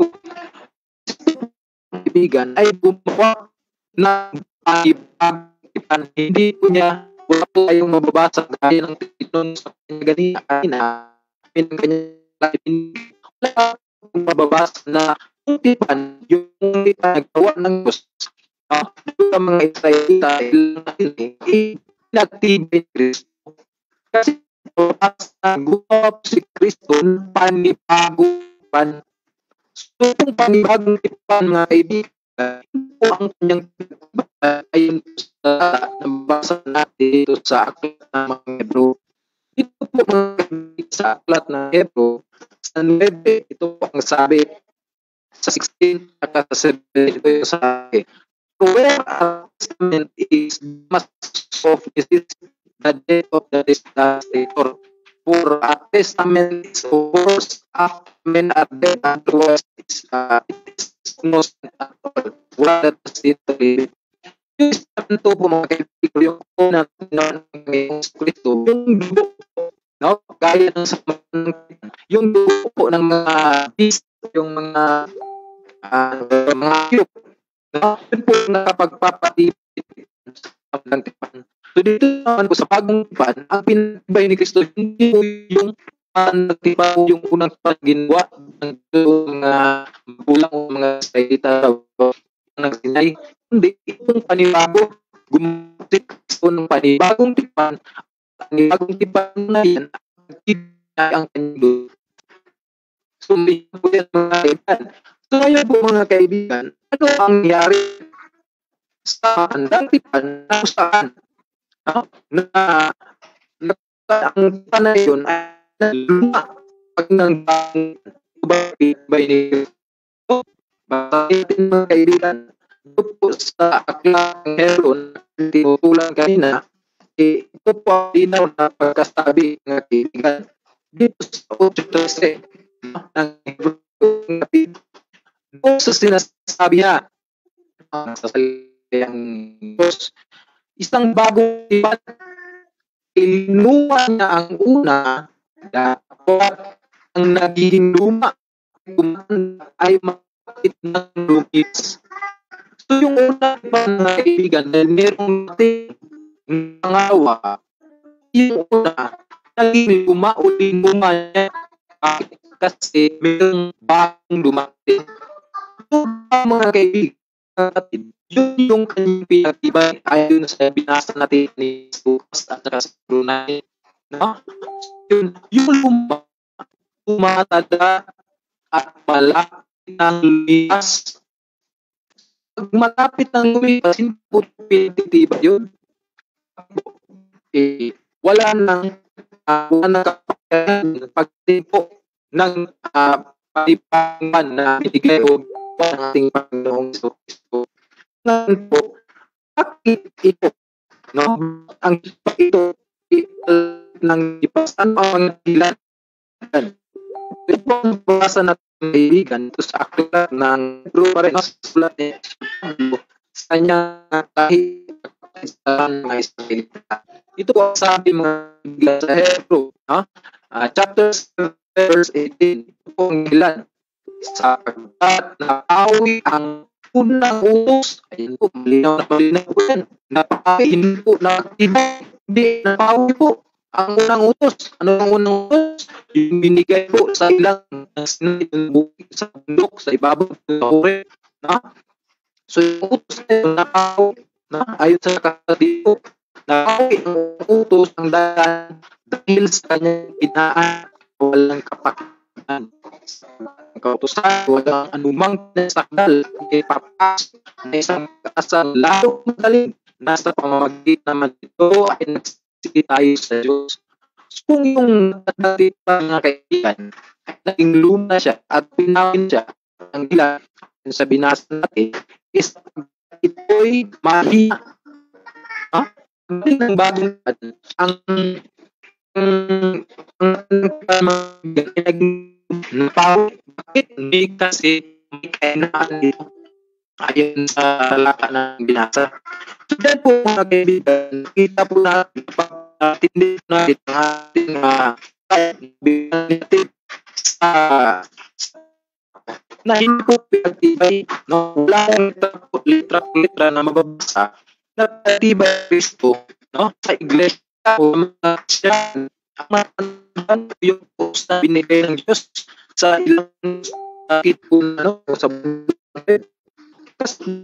Kaibigan ay gumawa ng pag-ipan. Hindi po niya wala po tayong mababasa gaya ng tinon sa kanina wala pong mababasa na yung tipan nagtawa ng Diyos sa mga Israelita inactive ni Kristo. Kasi gumawa po si Kristo ng panibagupan. So, kung panibagong tipan mga kaibigan, ito ang kanyang ayon sa nabasa natin dito sa aklat ng mga Hebro. Dito po mga kaibigan sa aklat ng Hebro, sa 9, ito po ang sabi, sa 16 at sa 7, ito yung sabi. Where our testament is must of necessity the death of the testator. For a testament is of course after men are dead otherwise it is no sense at all. Wala na sito rin. Yung testament po mga kaibigan, yung unang ng Kristo, yung dugo, no? Gaya ng yung dugo po ng mga beast, yung mga cube, no? Yun po nakapagpapatipid sa tipan. So dito naman po sa bagong tipan, ang pinatibay ni Kristo, hindi po yung nagtipa po yung unang pag-ginawa ng mga magulang o mga salita ng sinay. Hindi, itong panibago, gumatik po ng panibagong tipan na yan, ang kanyang. So, may po yan mga kaibigan. So, ngayon po mga kaibigan, ano ang nangyari sa handang tipan na saan na ang tipan na yun ay luma pag nang by basta natin mga kaibigan ito po sa aklang heron tinutulan kanina ito po ang linaw na pagkasabi ng kaibigan dito sa 8:13 ng ito sa sinasabi niya sa salitang Diyos isang bagong tipan inuwa niya ang una dapat ang nagiging luma ay makakit ng lumits. So yung una pa na kaibigan dahil merong natin pangawa yung una naging luma uling luma niya kasi merong bagong dumating. So mga kaibigan yun yung kanyang pinag-ibay ayon sa binasa natin ni Lucas at saka sa Brunei. No? Yung lumatada at malapit ng lumipas. Pag malapit ng lumipas, hindi po pinagtitibay yun. Wala nang kapakanan pagtimpo ng palipangan na binigay o ng ating Panginoong Kristo. Ngayon po, bakit ito? No? Ang ito ng ipasan ang ilan. Ito po ang basa natin kaibigan. Ito sa aklat ng Pedro pa rin sa sulat niya sa kanya kahit sa mga Israelita. Ito po ang sabi mga kaibigan sa Hebrew. No? Chapter verse 18. Ito po ang ilan. Sapagkat napawi ang unang utos, ayun po, malinaw po yan. Napawi, hindi po nakatibay, hindi napawi po ang unang utos. Ano ang unang utos? Yung binigay po sa ilang sa bundok, sa ibabaw ng kahuri. So yung utos na yun, napawi, ayon sa kakati po, napawi ang utos ang dahil sa kanyang pinaan, walang kapakanan. Ang kautusan, walang anumang nasakdal, ipapas na isang kasang lalo madaling nasa pamamagitan naman ito ay nagsisiki tayo sa Diyos. So, kung yung dati pa mga kaibigan, naging luma siya at pinawin siya, ang ilan sa binasa natin is ito'y mahina. Ang bagong ang napawi. Bakit? Hindi kasi may kainaan dito. Ayon sa laka ng binasa. So, dahil po mga kaibigan, kita po natin tindi natin ang ating natin sa na hindi po pinagtibay. No? Wala akong litra na mababasa na pinagtibay Kristo sa iglesia o mga Christian. Ang yung post na binigay ng Diyos sa ilang sakit po sa buhay. Kasi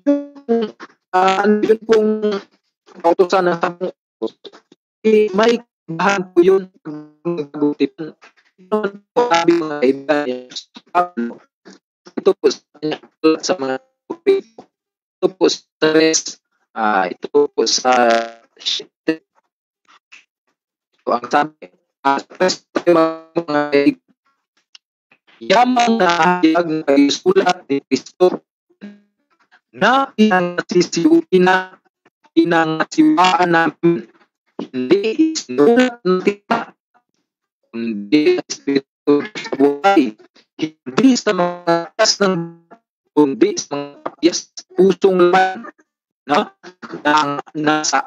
yun pong kautosan ng tamang may bahan po yun ng kabutipan. Yun po sabi mga kaibigan ito po sa mga ito po sa rest ito po sa ang sabi, mga yaman na hayag na kaisulat ni Kristo na pinangasiwaan namin hindi isinulat ng tita hindi Espiritu sa buhay hindi sa mga tas ng kundi sa mga kapiyas pusong laman na nasa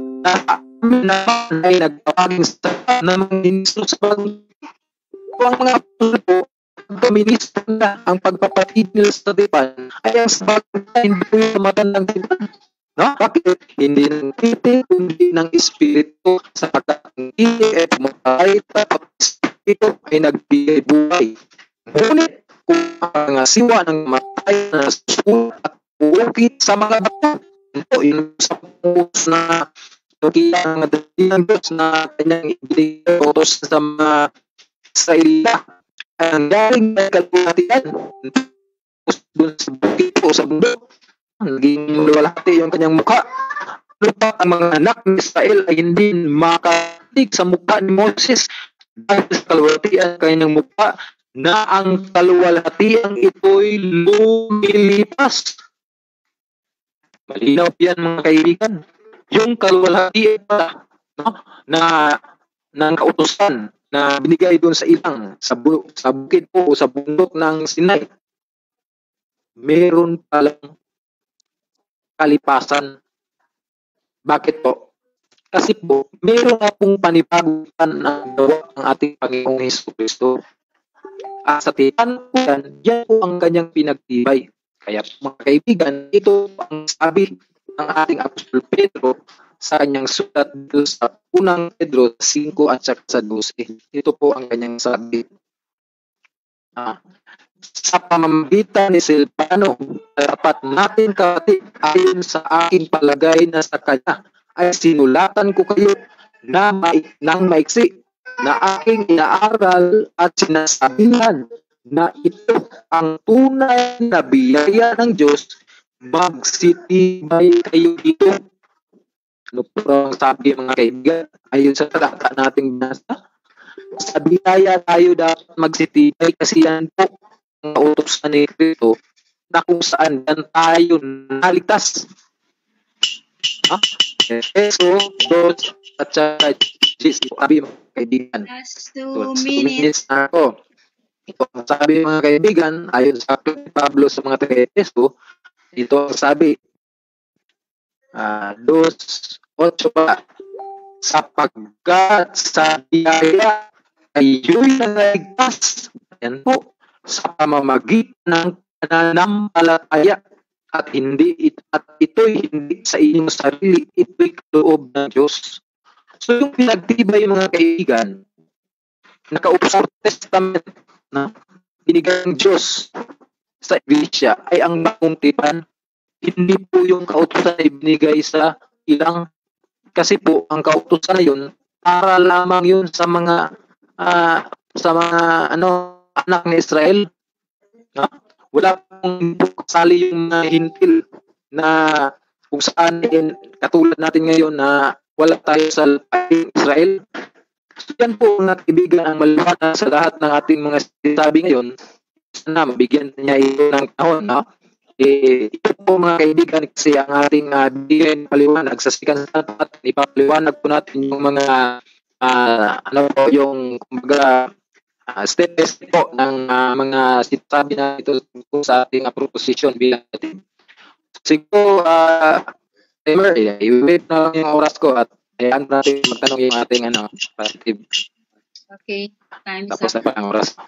ay nagtawagin sa na mga ministro sa ang mga po ministro na ang pagpapatid nila sa tipan ay ang sabagay hindi po yung matandang tipan No? Bakit? Hindi ng titik, kundi ng Espiritu, sapagkat ang titik ay pumatay at Espiritu ay nagbigay buhay. Ngunit kung ang siwa ng matay na nasusulat at uukit sa mga bata, ito, yun sa puso na nakita ng dali ng Diyos na kanyang ibigay utos sa mga Israelita. Ang galing na kalahatian doon sa bukid o sa bundok, naging luwalhati yung kanyang mukha. Ano pa ang mga anak ng Israel ay hindi makatig sa mukha ni Moses dahil sa kalwalhatian kanyang mukha na ang kalwalhatian ito'y lumilipas. Malinaw yan mga kaibigan. Yung kalwalhatian no, na ng kautusan na binigay doon sa ilang sa bukid po o sa bundok ng Sinai, meron palang kalipasan. Bakit po? Kasi po, meron nga pong panibagutan ang gawa ng ating Panginoong Jesucristo. At sa tipan po yan po ang kanyang pinagtibay. Kaya mga kaibigan, ito ang sabi ng ating Apostol Pedro sa kanyang sulat dito sa unang Pedro 5 at sa 12. Ito po ang kanyang sabi. Sa pamamagitan ni Silvano, dapat natin kapatid ayon sa aking palagay na sa kanya ay sinulatan ko kayo na ng maiksi na aking inaaral at sinasabihan na ito ang tunay na biyaya ng Diyos, magsitibay kayo dito. Ano po ang sabi mga kaibigan? Ayon sa talata nating binasa, sa biyaya tayo dapat magsitibay kasi yan po ang utos ni Kristo na kung saan yan tayo naligtas. Eso, dos, at saka sabi mga kaibigan. Last 2 minutes. Na ako. Ito ang sabi mga kaibigan, ayon sa Pablo sa mga taga-Efeso, ito ang sabi, 2:8 pa, sapagkat sa biyaya ayo'y naligtas. Yan po, sa pamamagitan ng pananampalataya at ito'y hindi sa inyong sarili, ito'y kaloob ng Diyos. So yung pinagtibay mga kaibigan, nakaupo sa Testament na binigay ng Diyos sa Iglesia ay ang bagong tipan. Hindi po yung kautusan na ibinigay sa ilang, kasi po ang kautusan na yun para lamang yun sa mga anak ni Israel. Wala pong kasali yung mga hintil na kung saan katulad natin ngayon na wala tayo sa Israel. So yan po mga kaibigan ang maliwanag sa lahat ng ating mga sinasabi ngayon. Sana mabigyan niya ito ng tahon. Ito po mga kaibigan kasi ang ating bigyan paliwanag sa sikan at ipapaliwanag po natin yung mga yung kumbaga steps po ng mga sinasabi na ito sa ating proposition bilang natin. Siguro, timer, i-wait na lang yung oras ko at ayan natin magtanong yung ating positive. Okay, time's Tapos up. na pa ang oras.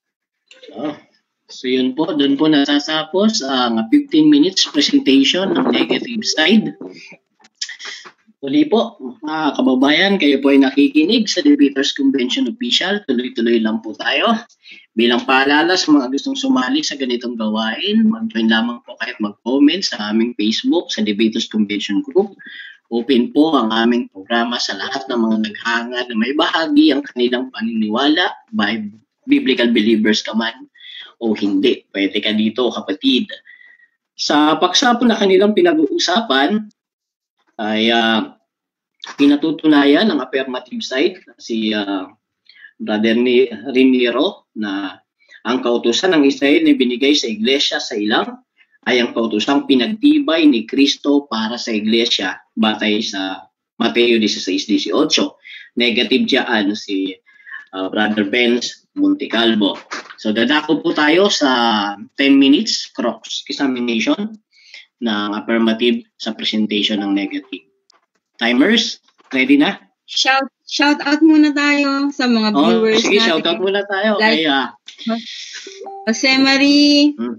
So yun po, doon po nasasapos ang 15 minutes presentation ng negative side. Muli po, mga kababayan, kayo po ay nakikinig sa Debaters Convention Official. Tuloy-tuloy lang po tayo. Bilang paalala sa mga gustong sumali sa ganitong gawain, mag-join lamang po kayo at mag-comment sa aming Facebook sa Debaters Convention Group. Open po ang aming programa sa lahat ng mga naghanga na may bahagi ang kanilang paniniwala, by biblical believers ka man o hindi. Pwede ka dito, kapatid. Sa paksa po na kanilang pinag-uusapan, ay pinatutunayan ng affirmative side si Brother Riniro na ang kautusan ng Israel na binigay sa iglesia sa ilang ay ang kautusang pinagtibay ni Kristo para sa iglesia batay sa Mateo 16:18. Negative dyan si Brother Benz Montecalvo. So dadako po tayo sa 10 minutes cross-examination ng affirmative sa presentation ng negative. Timers, ready na? Shout out muna tayo sa mga viewers sige, natin. shout out muna tayo. Like, Kaya Jose Marie,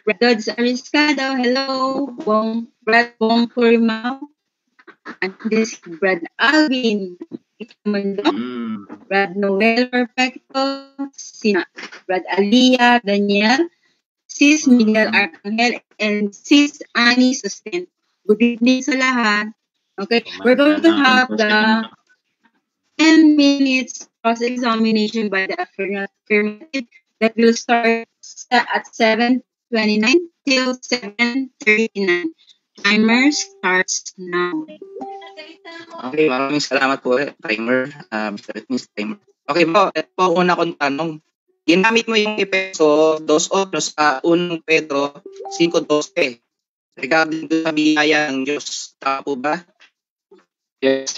Redods Ariscado, hello. Brad Bong Purimao. And this is Brad Alvin. Mundo. Brad Noel Perfecto. Brad Alia Daniel. Sis Miguel Arcangel. And Sis Annie Susten. Good evening sa lahat. Okay, we're going to have the 10 minutes cross-examination by the affirmative that will start at 7:29 till 7:39. Timer starts now. Okay, maraming salamat po, timer. Miss Timer. Okay po, ito po una kong tanong. Ginamit mo yung Efeso 2:8 sa 1 Pedro 5:12 regarding sa biyaya ng Diyos. Tama po ba? Yes.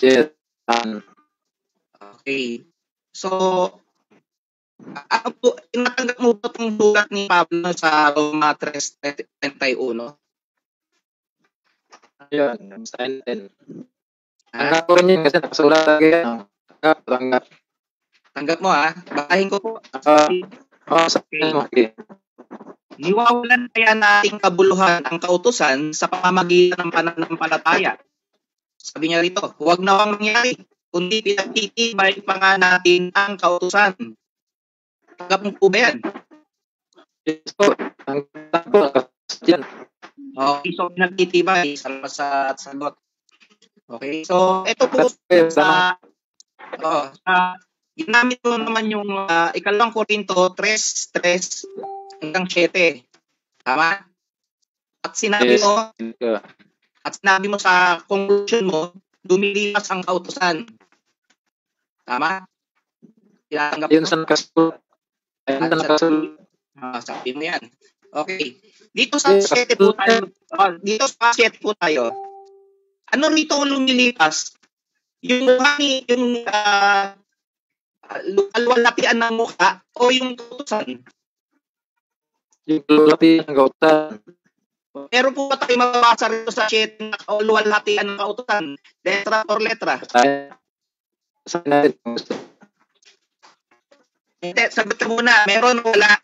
Okay. So, ano po, natanggap mo po itong sulat ni Pablo sa Roma 3:31? Yun, silent. Tanggap ko rin yun kasi nakasulat lagi yan. Tanggap. Tanggap mo basahin ko po. Okay. Niwawalan kaya nating kabuluhan ang kautusan sa pamamagitan ng pananampalataya. Sabi niya rito, huwag nawang mangyari, kundi pinagtitibay pa nga natin ang kautusan. Tanggap mo po ba yan? Yes po. Tanggap po. Yan. Okay, so pinagtitibay. Salamat sa sagot. Okay, so ito po ginamit ko naman yung ikalawang Korinto 3:3 hanggang 7. Tama? At sinabi mo sa conclusion mo, lumilipas ang kautusan. Tama? Tinatanggap yun sa nakasulat. Sabi mo yan. Okay. Dito sa 7 po tayo. Dito sa 7 po tayo. Ano rito lumilipas? Yung alwalatian ng mukha o yung kautusan? Yung alwalatian ng kautusan. Pero po ba tayo mababasa rito sa 7 na alwalatian ng kautusan? Letra or letra? Sabi natin. Hindi, sagot ka muna. Meron o wala?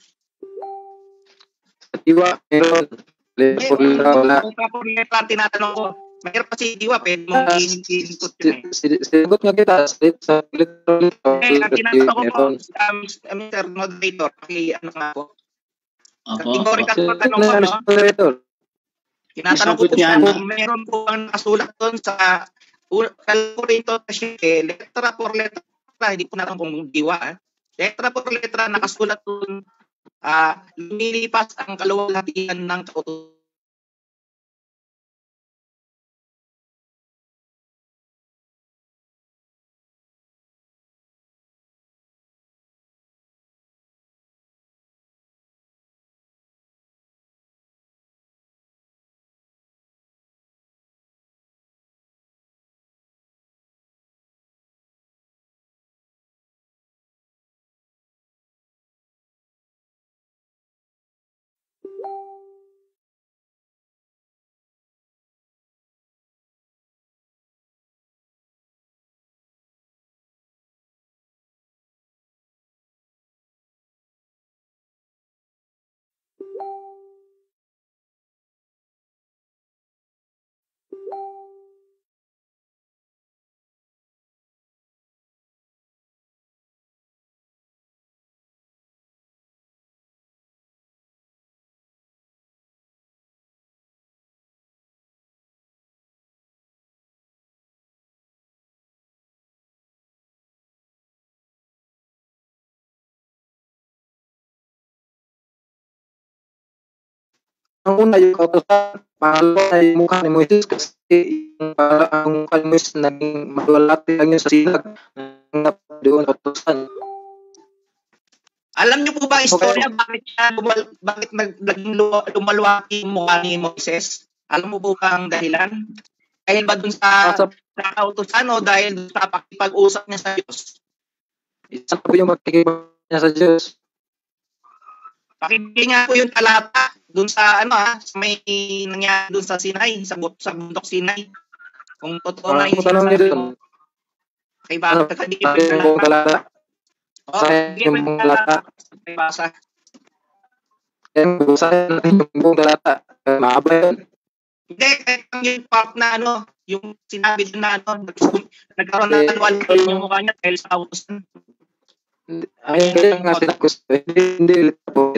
Sa diwa, meron. Wala. Kung kapag letra ang tinatanong ko, mayroon pa si Diwa, pwede mong i-input yun Sinagot nga kita sa letra. ang tinatanong ko po, Mr. Moderator, ano nga po? Categorical po tanong ko, no? Tinatanong ko po kung meron po ang nakasulat doon sa Korinto 7, letra por letra, hindi po natin kung Diwa, letra por letra nakasulat doon, lumilipas ang kaluwalhatian ng kautusan. Ang una yung kautusan, pangalawa na yung mukha ni Moises kasi ang mukha ni Moises naging magwalati lang yun sa sinag doon kautusan. Alam niyo po ba istorya bakit naging lumalwaki yung mukha ni Moises? Alam mo po ba ang dahilan? Dahil ba dun sa kautusan o dahil sa pakipag-usap niya sa Diyos? Isa po yung pakikipag niya sa Diyos. Pakibigay nga po yung talata dun sa sa may nangyari dun sa Sinai, sa bundok Sinai. Kung totoo na yung sinasabi mo. Kay bakit kakadikipag yung talata. Yung talata. Kay basa. Kaya babasahin natin yung buong talata. Mahaba yun. Hindi, kahit ang yung part na yung sinabi doon na nagkaroon na alwal yung mukha niya dahil sa kautosan. Ayun kaya nga sila gusto. Hindi po.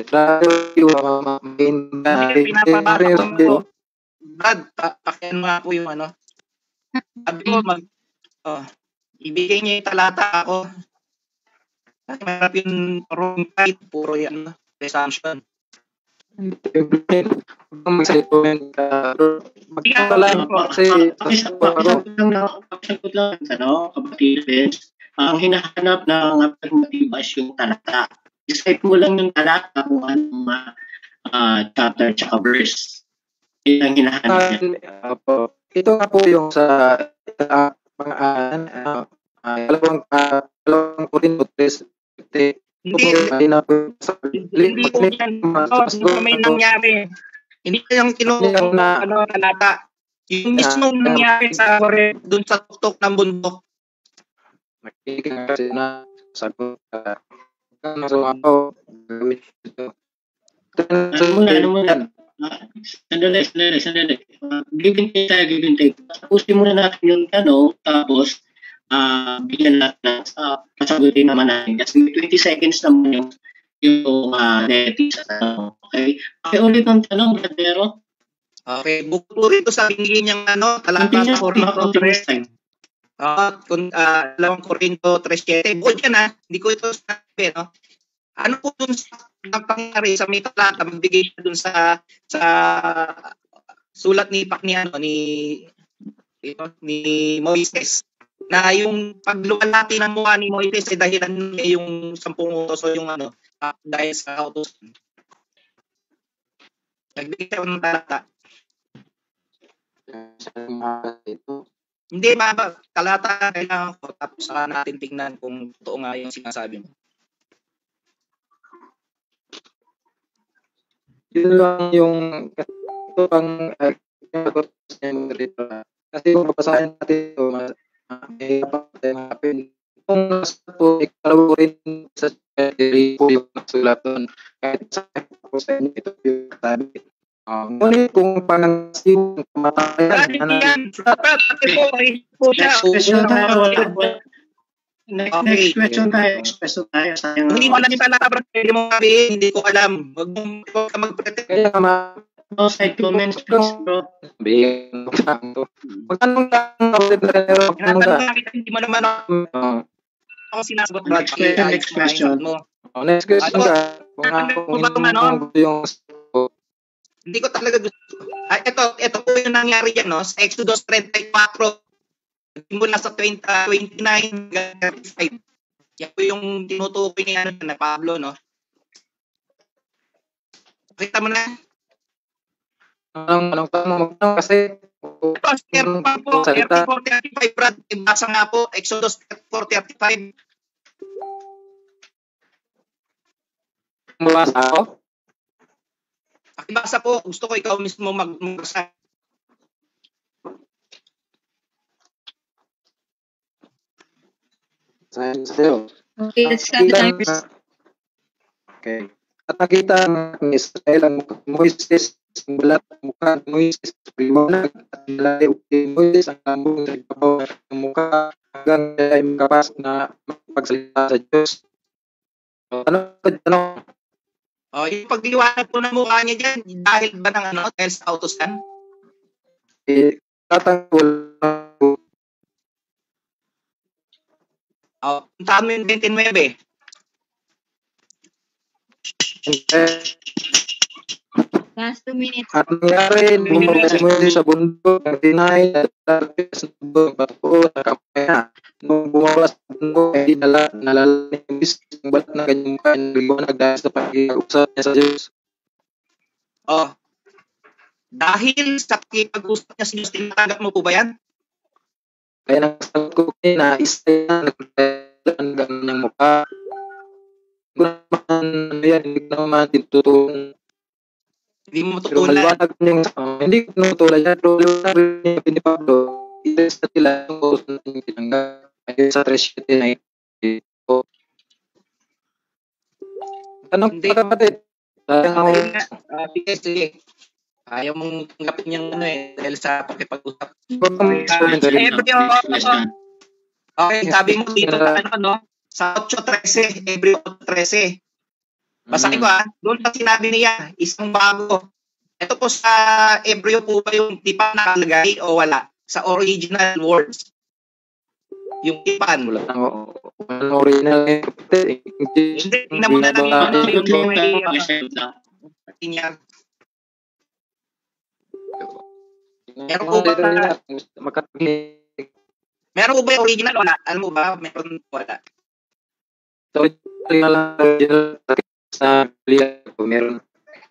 Pinapabasa ko mo. Brad, pakian mo nga po yung sabi mo, ibigay niya yung talata ako. Marap yung wrong fight, puro yan, presumption. Pagsagot lang, kapatid, ang hinahanap ng alternative is yung talata. Decide mo lang yung talata kung anong chapter tsaka verse. Yun ang hinahanap niya. Ito nga po yung sa mga dalawang Korinto 3. Hindi po yan. May nangyari. Hindi ko yung talata. Yung mismong nangyari sa dun sa tuktok ng bundok. Nakikinig kasi na sagot ako Ano muna. Sandali. Give and take. Tapusin muna natin yung tanong, tapos bigyan natin pasagutin naman natin. Kasi 20 seconds naman yung negative sa tanong. Okay? Ulit ang tanong, Bradero. Okay, bukod rito sa binigay niyang talata sa Korinto 3. Dalawang Korinto 3:7. Bukod yan hindi ko ito sabi, Ano po dun sa nangyari sa may talata, magbigay siya dun sa sulat ni Moises, na yung pagluwalhati ng mukha ni Moises ay dahilan niya yung 10 utos o yung dahil sa utos. Nagbigay siya ng talata. Hindi, talata kailangan ko, tapos saka natin tingnan kung totoo nga yung sinasabi mo. Yun lang yung ito pang kasi kung babasahin natin ito, may happen. Kung nasa po, ikalawa rin sa po yung nasulat doon. Kahit sa inyo, ito yung sabi. Ngunit kung panangasiw, kamatayan, Next question tayo. Hindi mo alam yung talata, bro. Pwede mo sabihin, hindi ko alam. Huwag ka mag-pretend. Kaya side comments, please, bro. Magtanong lang. Hindi mo naman ako sinasagot, bro. Next question. Next question ka. Kung yung hindi ko talaga gusto. Ito po yung nangyari yan, sa Exodus 34. Mula sa 29 hanggang 35. Yan po yung tinutukoy ni na Pablo, Kita mo na? Anong tanong kasi? Ito, 34-35, Brad. Basa nga po, Exodus 34-35. Mabasa ako? Pakibasa po. Gusto ko ikaw mismo magbasa. Sa'yo. Okay, let's start the timers. Okay. At nakita ng Israel ang Moises, ang balat ng mukha ng Moises, liwanag at nalay Moises ang lambong sa ibabaw ng mukha hanggang ay makapasok na magsalita sa Diyos. Ano? Yung pagliwanag po ng mukha niya dyan, dahil ba ng dahil sa kautosan? Tatanggol na po. Puntaan mo yung 29. Last 2 minutes. At nangyari, bumalik sa bundok, ang tinay, sa bundok, patuo, nakamay na. Nung bumawas sa bundok, ay nalalanis ang balat ng kanyang mukha, naliwanag dahil sa pag-iusap niya sa Diyos. Dahil sa pag-iusap niya sa Diyos, tinatanggap mo po ba yan? Kaya nasagot ko na istay na nagkakalan ng kanyang mukha. Hindi ko naman tinututunan. Hindi mo Pero matutunan. maliwanag yung hindi ko tinutulan yan. Pero maliwanag rin yung ni Pablo. I-test na sila yung kung saan yung tinanggap. Ayun sa 3:7 na ito. Tanong Hindi. ka kapatid. Sayang ako. Ayun nga. Sige. Ayaw mong tanggapin yung dahil sa pakipag-usap. Okay, sabi mo dito sa 8:13, every 8:13. Basahin ko doon pa sinabi niya, isang bago. Ito po sa Hebreo po ba yung tipan nakalagay o wala? Sa original words. Yung tipan. Walang original. Hindi, tingnan mo na lang yung niya. Meron po ba meron po ba yung original? Wala. Alam mo ba? Meron wala. So, original sa Biblia po meron.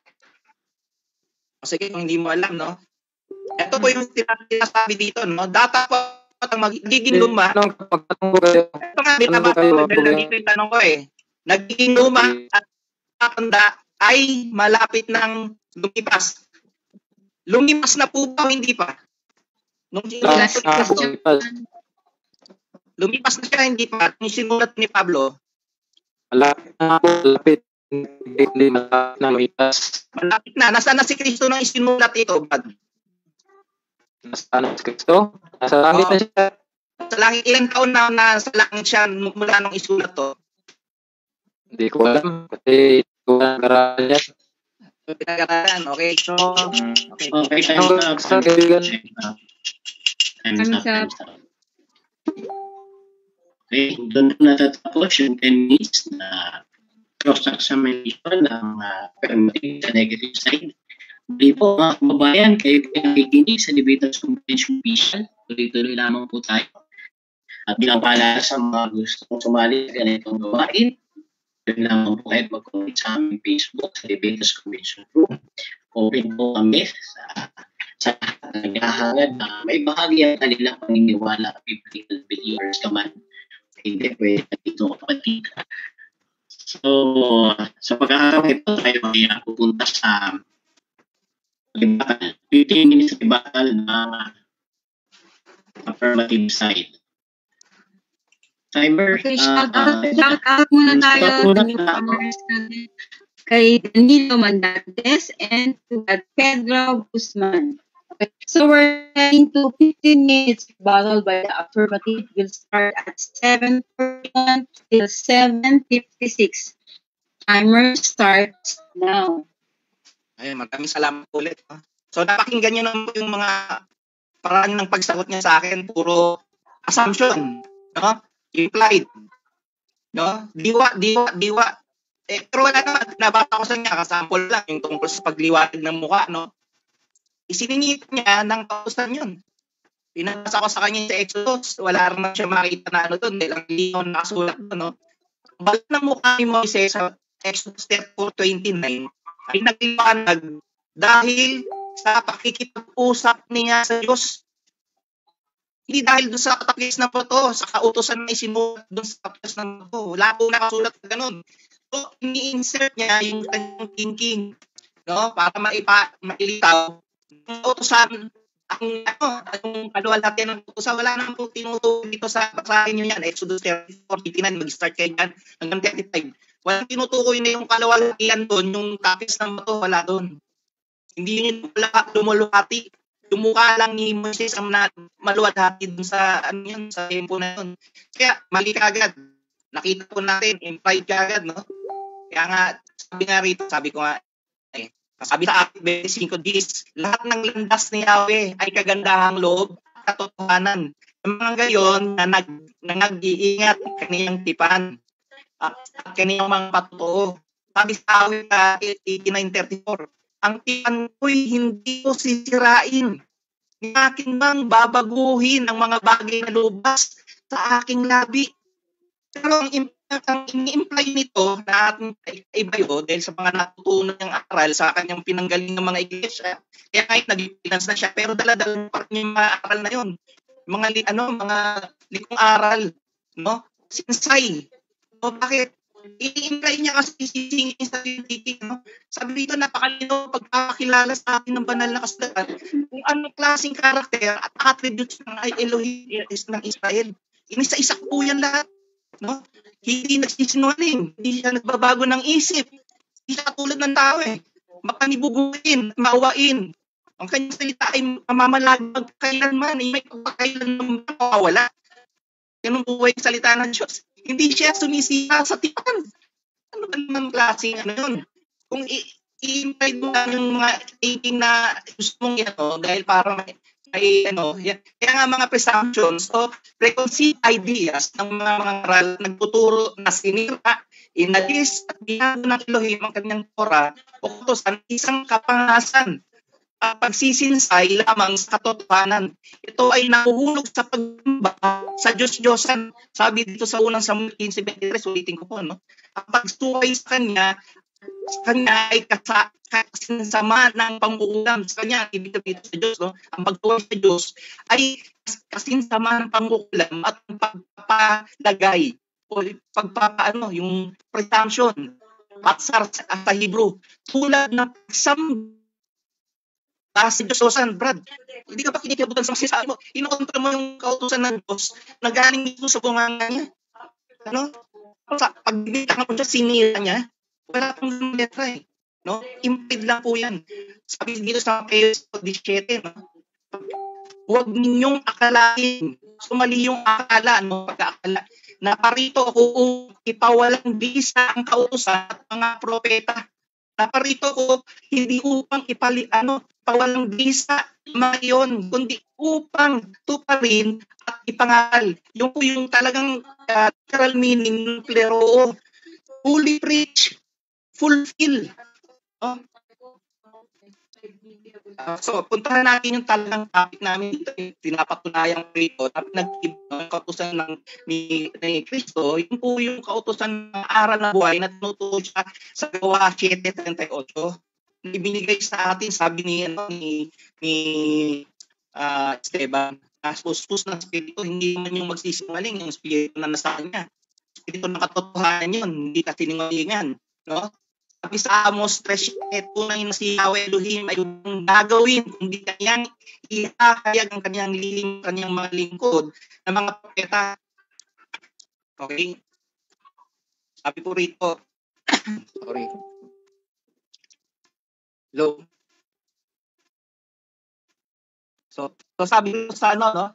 Sige, kung hindi mo alam, no? Ito po yung sinasabi dito, no? Data po magiging luma. Ito nga, binabasa ko dito yung tanong ko Nagiging luma at matanda ay malapit ng lumipas. Lumipas na po ba o hindi pa? Lumipas na siya, hindi pa. Yung sinulat ni Pablo. Malapit na lumipas. Malapit na. Nasaan na si Kristo nang isinulat ito, Brad? Nasaan na si Kristo? Nasa langit na siya. Sa langit, ilang taon na nasa langit siya mula nung isulat to? Hindi ko alam. Kasi ito ang karalan niya. Pinag-aralan, okay? So, Okay, time's up. Okay, doon na natatapos yung 10 minutes na cross-examination ng affirmative sa negative side. Muli po mga kababayan, kayo nakikinig sa Debaters Convention Official. Tuloy-tuloy lamang po tayo. At pinapaalala sa mga gustong sumali sa ganitong gawain, doon lamang po kayo mag-comment sa aming Facebook sa Debaters Convention Group. Open po kami sa naghahangad na may bahagi ang kanilang paniniwala at biblical believers ka man. Hindi pwede dito kapatid. So, sa pagkakataon ito, tayo ay pupunta sa libatal. 15 minutes libatal na affirmative side. Timer. Okay, shout out muna tayo sa newcomers natin kay Danilo Mandantes and to Pedro Guzman. Okay, so we're heading to 15 minutes battle by the affirmative. Will start at 7:41 till 7:56. Timer starts now. Ayun, maraming salamat ulit. So napakinggan niyo naman yung mga paraan ng pagsagot niya sa akin, puro assumption, no? Implied, no? Diwa. Pero wala naman, nabasa ko sa niya, kasample lang, yung tungkol sa pagliwanag ng mukha, no? Isininit niya ng kausan yun. Pinabasa ko sa kanya sa Exodus, wala naman siya makita na doon, dahil ang hindi ko nakasulat doon, no? Balat ng mukha ni Moises sa Exodus 34:29 ay nagliwanag dahil sa pakikipag-usap niya sa Diyos. Hindi dahil doon sa katakis na bato, sa kautosan na isinulat doon sa katakis na bato. Wala po nakasulat na ganun. So, ini-insert niya yung kanyang thinking, no? Para mailitaw. Yung kautosan, ang kaluwalhati ng kautosan, wala naman po tinuturo dito sa pasahin nyo yan. Exodus 34:29, mag-start kayo dyan hanggang 35. Walang tinutukoy na yung kaluwalhatian doon, yung takis ng bato, wala doon. Hindi yun lumuluhati. Yung mukha lang ni Moses ang maluwalhati dun sa sa tempo na yun. Kaya mali kagad. Nakita po natin, implied kagad, no? Kaya nga, sabi ko nga, sabi sa Acts 25:10, lahat ng landas ni Yahweh ay kagandahang loob at katotohanan. Ang mga gayon na nag-iingat kaniyang tipan at kaniyang mga patotoo. Sabi sa Awit 89:34, ang tipan ko'y hindi ko sisirain. Ni akin bang babaguhin ang mga bagay na lubas sa aking labi? Pero ang ini-imply nito na ating ibayo dahil sa mga natutunan niyang aral sa kanyang pinanggaling ng mga iglesia, kaya kahit nag-finance na siya, pero dala-dala pa rin yung mga aral na yun. Mga likong aral, no? Sinsay. O bakit? I-imply niya kasi sisingin sa titik, no? Sabi dito, napakalino pagkakilala sa atin ng banal na kasulatan kung anong klaseng karakter at attributes ng Elohim ng Israel. Inisa-isa po yan lahat, no? Hindi nagsisinungaling, hindi siya nagbabago ng isip, Hindi siya katulad ng tao eh. Mapanibubuin, maawain. Ang kanyang salita ay mamamalagag kailanman. May pagkakailanman mawawala. Ganun po yung salita ng Diyos. Hindi siya sumisira sa tipan. Ano ba naman klaseng ano yun? Kung i-imply mo lang yung mga thinking na gusto mong dahil parang may kaya nga mga presumptions o preconceived ideas ng mga nagtuturo na sinira, inalis at binago ng Elohim ang kanyang Torah o kutusan isang kapangasan pagsisinsay lamang sa katotohanan. Ito ay nahuhulog sa pagbamba sa Diyos-Diyosan. Sabi dito sa unang Samuel 15:23, ulitin ko po, no? Ang pagsuway sa kanya ay kasinsama ng panguulam. Sa kanya, ibig sabihin sa Diyos, no? Ang pagsuway sa Diyos ay kasinsama ng panguulam at pagpapalagay o yung presumption, patsar sa Hebrew, tulad ng si Diyos-Diyosan, Brad. Hindi ka ba kinikibutan sa sinasabi mo? Inokontra mo yung kautusan ng Diyos na galing dito sa bunganga niya. Ano? Pagbibigyan mo siya, sinira niya. Wala pong letra eh. No? Implied lang po yan. Sabi dito sa Mateo 17, no? Huwag ninyong akalain. Sumali yung akala, no? Pagkaakala. Na parito ako ipawalang bisa ang kautusan at mga propeta. Naparito ko hindi upang pawalang bisa mayon, kundi upang tuparin at ipangal. Yung po yung talagang literal meaning ng plero, fully preach, fulfill. So, puntahan natin yung talagang topic namin dito. Pinapatunayan ko ito. Kautusan ni Cristo, yun po yung kautusan ng aral na buhay na tinuturo siya sa Gawa 7:38. Ibinigay sa atin, sabi ni Esteban, puspos ng Espiritu, hindi man yung magsisinungaling, yung Espiritu na nasa kanya. Espiritu ng katotohanan yun, hindi kasinungalingan. No? Sabi sa Amos 3:7, tunay na si Yahweh Elohim ay yung gagawin, hindi kanyang ihahayag ang kanyang mga lingkod na mga propeta. Okay? Sabi po rito, sorry. Hello? So sabi ko sa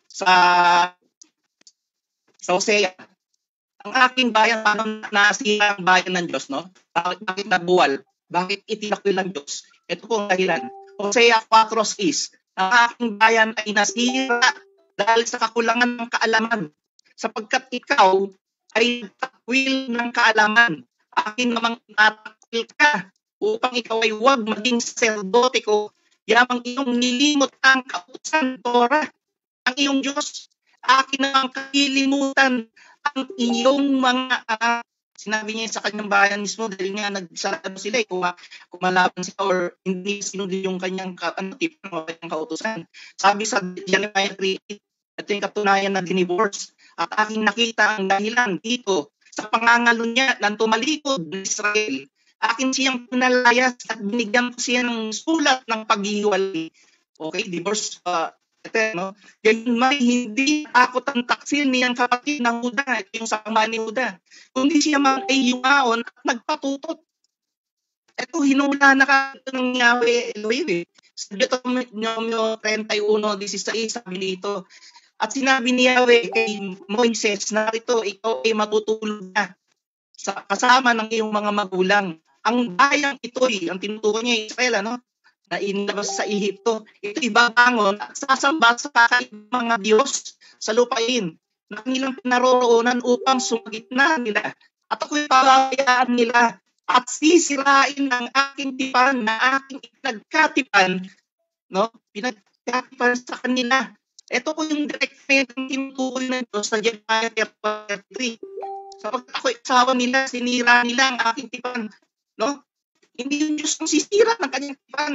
sa Hosea, ang aking bayan, paano nasira ang bayan ng Diyos, no? Bakit nabuwal? Bakit itinakwil ng Diyos? Ito po ang dahilan. Hosea 4:6, ang aking bayan ay nasira dahil sa kakulangan ng kaalaman, sapagkat ikaw ay takwil ng kaalaman. Akin namang itatakwil ka upang ikaw ay huwag maging saserdote ko, yamang iyong nilimot ang kautusan Torah, ang iyong Diyos. Akin namang kakilimutan ang iyong mga sinabi niya sa kanyang bayan mismo dahil nga nagsarado sila kumalaban sila or hindi sinunod yung kanyang kautusan. Sabi sa Jeremiah 3:8, ito yung katunayan na dinivorce at aking nakita ang dahilan dito sa pangangalo niya ng tumalikod ng Israel. Akin siyang pinalayas at binigyan ko siya ng sulat ng paghiwalay. Okay, divorce. Ganyan may hindi ako ang taksil niyang kapatid ng Huda, ito yung sama ni Huda, kundi siya man ay yumaon at nagpatutot. Ito hinula na ka ng Yahweh Elohim. Sa Deuteronomio 31:16 sabi dito, at sinabi ni Yahweh kay Moises, narito ikaw ay matutulog na kasama ng iyong mga magulang. Ang bayang ito'y, ang tinuturo niya Israel, na inilabas sa Ehipto, ito ibabangon at sasamba sa kakaibang mga Diyos sa lupain na kanilang pinaroroonan upang sumagitna nila. At ako'y pabayaan nila at sisirain ang aking tipan na aking pinagkatipan, pinagkatipan sa kanila. Ito ko yung direct ng tinutukoy ng Diyos sa Jeremiah 33. Sapagkat ako'y asawa nila, sinira nila ang aking tipan. Hindi yung Diyos ang sisira ng kanyang tipan.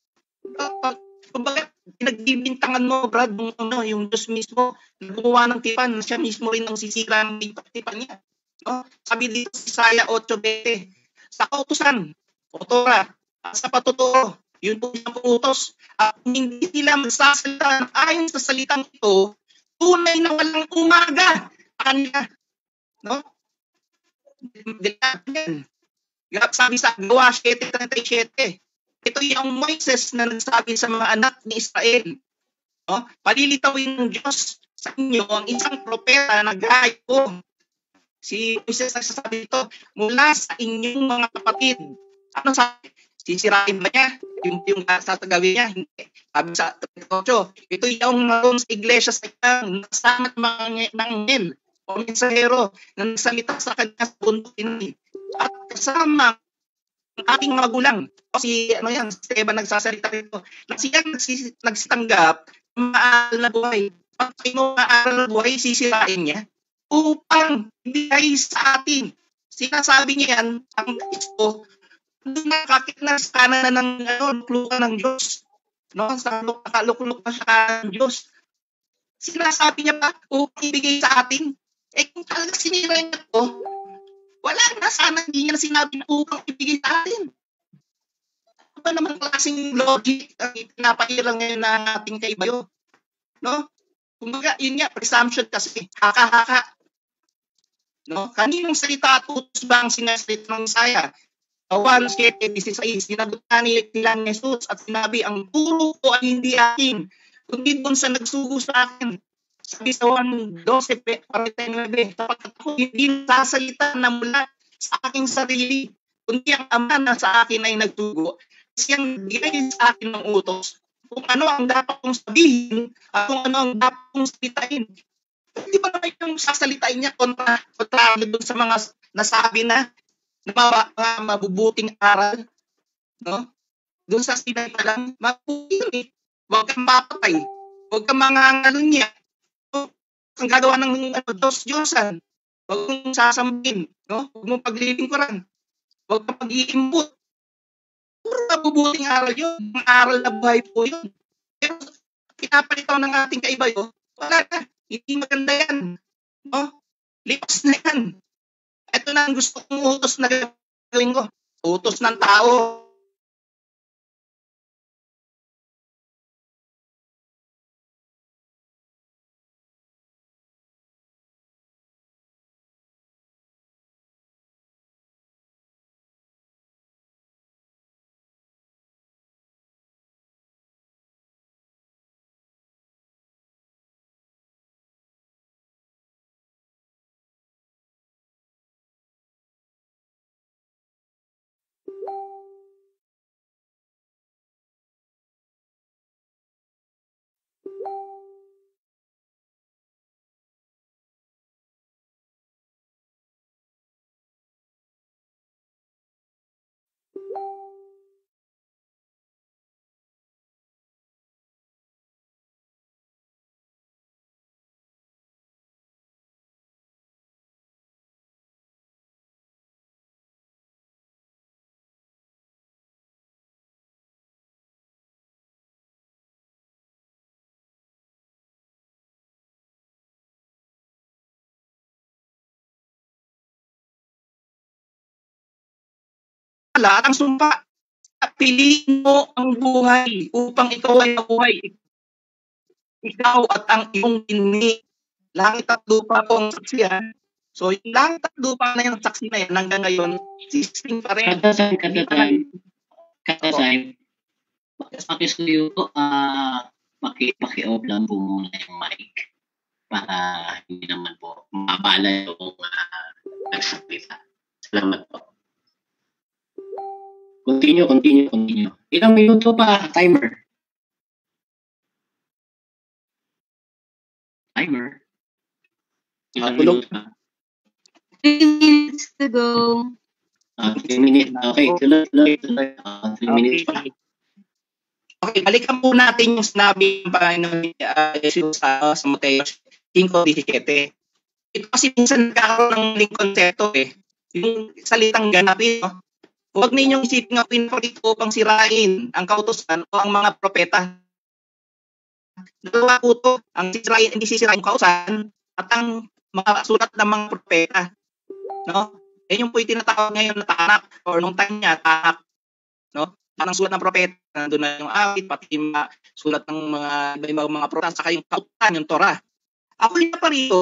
Kumbaga, pinagbibintangan mo, Brad, yung Diyos mismo, gumawa ng tipan, siya mismo rin ang sisira ng tipan niya. Sabi dito sa Isaiah 8:20, sa kautusan, o Torah, at sa patotoo, yun po yung utos, at hindi sila magsasalita ayon sa salitang ito, tunay na walang umaga sa kanila. Sabi sa Gawa 7:37, ito yung Moises na nagsabi sa mga anak ni Israel. No? Palilitawin ng Diyos sa inyo ang isang propeta na gaya ko. Si Moises nagsasabi ito mula sa inyong mga kapatid. Ano sabi? Sisirain ba niya? Yung tatagawin niya? Hindi. Sabi sa 38, ito yung naroon sa iglesia sa ikang nasamat mga nanggel o mensahero na nagsalita sa kanya sa bundok Sinai. At kasama ang ating mga gulang. Si Esteban nagsasalita rito. Na siya nagsitanggap ng maaral na buhay. Pag mo maaral na buhay, sisirain niya upang ibigay sa atin. Sinasabi niya yan, ang Kristo, nakakit na sa kanan ng luklukan ng Diyos. No? Sa nakalukluk na sa kanan ng Diyos. Sinasabi niya pa, upang ibigay sa atin. Kung talaga sinira niya to, wala na, sana hindi niya sinabi na upang ibigay sa atin. Ano ba naman klaseng logic ang pinapahilang ngayon na ating kaibayo? No? Kumbaga, yun nga, presumption kasi, haka-haka. No? Kaninong salita at utos ba ang sinasalita ng Isaiah? 1:16, sinagot nila ni Jesus at sinabi, ang turo ko ay hindi akin, kundi doon sa nagsugo sa akin. Sabi sa 1:12, sapagkat ako hindi sasalita na mula sa aking sarili, kundi ang Ama na sa akin ay nagtugo. Kasi ang bigay sa akin ng utos, kung ano ang dapat kong sabihin at kung ano ang dapat kong salitain. Hindi ba naman yung sasalitain niya kontra doon sa mga nasabi na mga mabubuting aral? No? Doon sa Sinai pa lang, mabubuting. Huwag kang mapatay. Huwag kang mangangalunya. Ang gagawa ng Diyos-Diyosan. Huwag mong sasambihin. No? Huwag mong paglilingkuran. Huwag kang mag-iimbot. Puro mabubuting aral yun. Ang aral na buhay po yun. Pero pinapalitaw ng ating kaibayo, wala na. Hindi maganda yan. No? Lipas na yan. Ito na ang gusto kong utos na gawin ko. Utos ng tao. At ang sumpa, piliin mo ang buhay upang ikaw ay mabuhay. Ikaw at ang iyong pinili. Langit at lupa po ang saksihan. So, yung langit at lupa na yung saksi na yan, hanggang ngayon, existing pa rin. Kada time, pakisuyo po, paki-off lang po muna yung mic para hindi naman po mabala yung nagsasalita. Salamat po. Continue. Ilang minuto pa, timer. 3 minutes to go. 3 minutes. Okay, tuloy. 3 minutes pa. Okay, balikan po natin yung sinabi ng Panginoon ni Jesus sa Mateo 5:17. Ito kasi minsan nagkakaroon ng maling konsepto yung salitang ganapin. No? Huwag ninyong isipin nga pinapalito upang sirain ang kautusan o ang mga propeta. Dalawa po ito, hindi sisirain ang kautusan at ang mga sulat ng mga propeta. No? Yan yung po yung tinatawag ngayon na tanak or nung time niya, tanak. No? Anong sulat ng propeta, nandun na yung awit, pati yung sulat ng mga propeta, saka yung kautusan, yung Torah. Ako yung pa rito,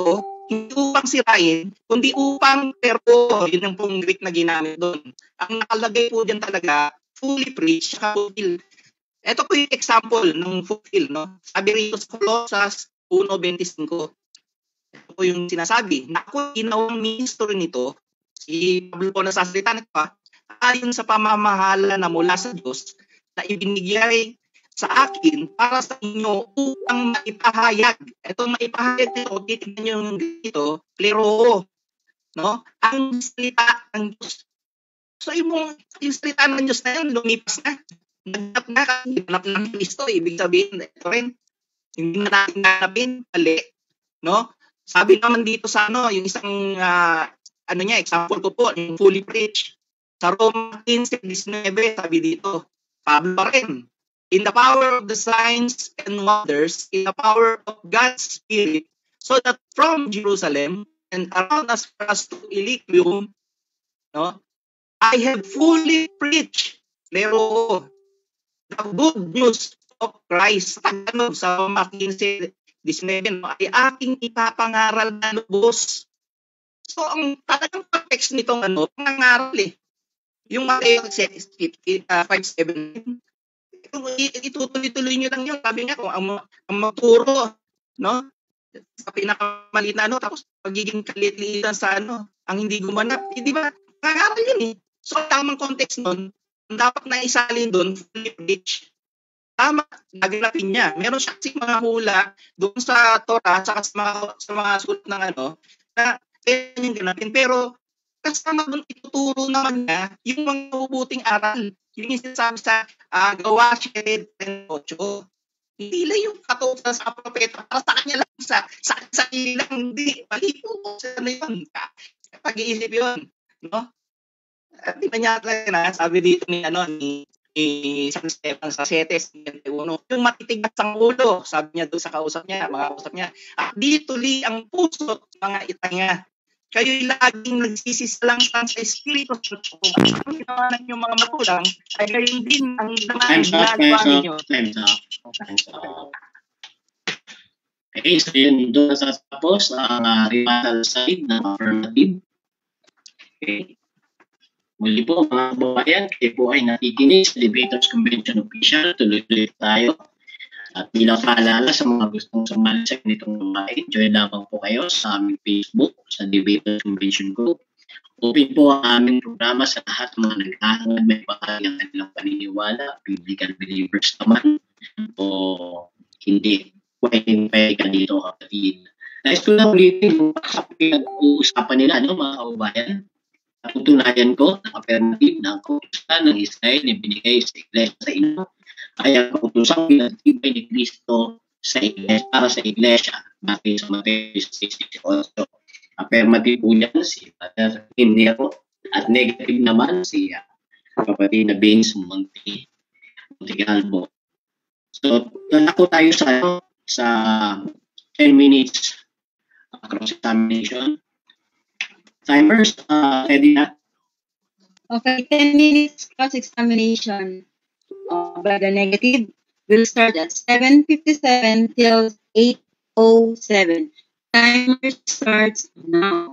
Hindi upang sirain, kundi upang pero yun ang pong Greek na ginamit doon. Ang nakalagay po dyan talaga, fully preach, saka fulfill. Ito po yung example ng fulfill, no? Sabi rito sa Colossus 1:25. Ito po yung sinasabi, na ako ginawang ministro nito, si Pablo po nasasalita nito pa, ayon sa pamamahala na mula sa Diyos na ibinigay sa akin para sa inyo upang maipahayag. Itong maipahayag nito, titignan nyo yung dito, klero, no? Ang salita ng Diyos. So yung salita ng Diyos na yun, lumipas na. Naghanap ng Kristo, ibig sabihin, ito rin, hindi na natin hanapin, mali, no? Sabi naman dito sa yung isang, example ko po, yung fully preach. Sa Roma 15:19, sabi dito, Pablo pa rin, in the power of the signs and wonders, in the power of God's Spirit, so that from Jerusalem and around us for us to Illyricum, no, I have fully preached, lero, the good news of Christ. Sa Roma 15:19, ay aking ipapangaral na lubos. So, ang talagang context nitong pangangaral yung Mateo 5:7, itutuloy-tuloy nyo lang yun. Sabi nga, kung ang magturo, no? Sa pinakamaliit na tapos pagiging kalit-liitan sa ang hindi gumanap, di ba? Pangangaral yun So, tamang context nun, dapat na isalin doon, fully preach. Tama, naganapin niya. Meron siya kasing mga hula doon sa Torah, sa mga sulat ng na kaya yung ganapin. Pero, kasama doon ituturo naman niya yung mga mabubuting aral. Yung sinasabi sa Gawa 7:8. Hindi lang yung katusan sa propeta para sa kanya lang, sa sarili lang. Hindi, mali po. Yun? Pag-iisip yun. No? At di ba niya talaga sabi dito ni San Stefan sa 7:21, yung matitigas ang ulo, sabi niya doon sa mga kausap niya, at dito ang puso mga itanga. Kayo'y laging nagsisisalangtang sa Espiritu Santo. Ang ginawa ng mga magulang ay gayon din ang ginagawa ninyo. Time's up. Okay, so yun, doon sa tapos ang rebuttal side ng affirmative. Okay. Muli po mga kababayan, kayo po ay nakikinig sa Debaters Convention Official. Tuloy-tuloy tayo. At bilang paalala sa mga gustong sumali sa ganitong gawain, join lamang po kayo sa aming Facebook, sa Debaters Convention Group. Open po ang aming programa sa lahat ng mga nag-aangad may bahagi ang kanilang paniniwala, biblical believers naman, o hindi. Pwede ka dito kapatid. Nais ko na ulitin yung pinag-uusapan nila, mga kababayan. Natutunayan ko na affirmative na ang kautusan ng Israel na binigay sa Iglesia sa inyo ay ang kautusang pinagtibay ni Kristo sa Iglesia, para sa Iglesia, bakit sa Mateo 6:8. Affirmative po yan si Father Nero at negative naman si kapatid na Vince Montegalvo. So, talako tayo sa 10 minutes cross-examination. Timers, ready na? Okay, 10 minutes cross-examination by the negative will start at 7:57 till 8:07. Timer starts now.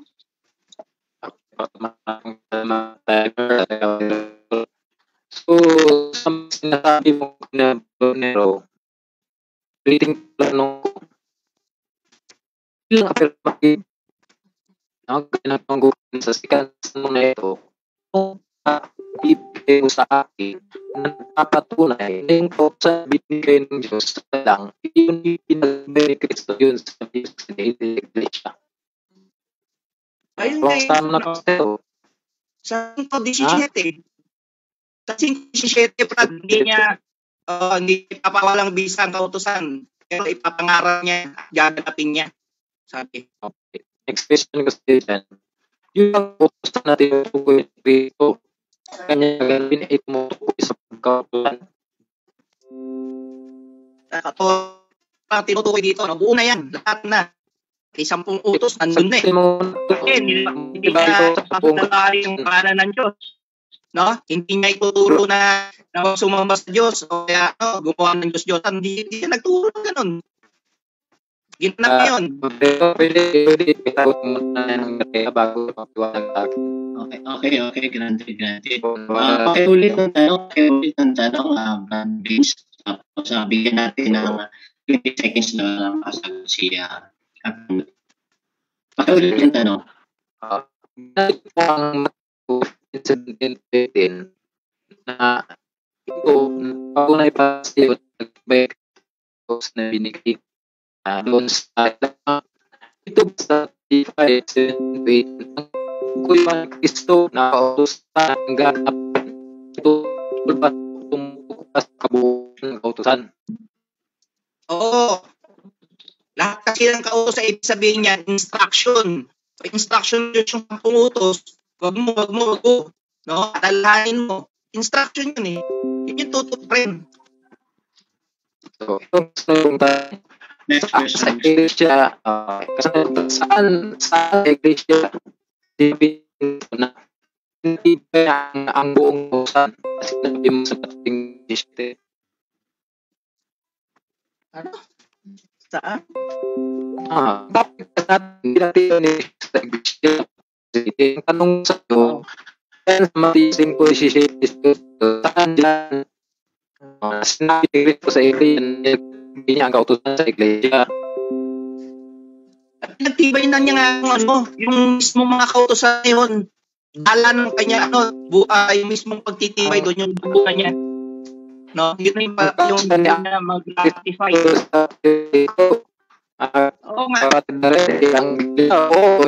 So, sa sinasabi mo na Nero, reading plano ko, ilang affirmative ang pinagpanggupan sa sikat mo na ito, kung ibigay mo sa akin na napatunay na yung kautusan binigay ng Diyos lang, yun yung pinagbigay ni Kristo yun sa Iglesia. Ayun Kung saan na ito? Sa 5:17. Sa 5:17, hindi ipapawalang bisa ang kautusan, pero ipapangaral niya at gaganapin niya. Sabi. Okay. Next question ko sa dyan. Yung kautusan natin yung tukoy ng Kristo, kanya gaganapin ay tumutukoy sa pagkautusan. Parang tinutukoy dito, buo na yan, lahat na. Kay 10 utos, nandun na hindi na papadalari yung kanan ng Diyos. No? Hindi niya ituturo na sumamba sa Diyos o kaya gumawa ng Diyos. Hindi niya nagturo ng ganun. Ginanap na yun. Pwede itagot mo na ng Matea bago magtiwanag sa akin. Okay. Granted. Pakiulit ng tanong, Brad Vince. Tapos bigyan natin ng 20 seconds na pasagot si Captain. Pakiulit yung tanong. Ginamit po ang incident 18 na ito, bago na ipasiyo, nag-back na binigay doon sa ito sa 578 kung yung Kristo na kautos sa ganap ito ba tumutukas sa kabuuan ng kautosan? Oo. Lahat kasi ng kautos sa ibig sabihin niya, instruction. So, instruction yun yung pangutos. Wag mo. No? Alalahanin mo. Instruction yun eh. Yun yung tutuparin. So, ito gusto yung Next sa question. iglesia, saan iglesia sabihin ko na hindi ba ang buong kautosan kasi sinabi mo sa pating iglesia? Ano? Saan? Bakit natin natin sa iglesia? Ang tanong sa iyo, yan sa matising po si saan dyan sinabi ni Cristo sa iglesia hindi niya ang kautusan sa iglesia. At nagtibay na niya nga yung mismo mga kautosan yun. Dala ng kanya, yung mismong pagtitibay doon, yung buka niya. No? Yun yung mag-ratify. Oo nga. Ang iglesia, oo.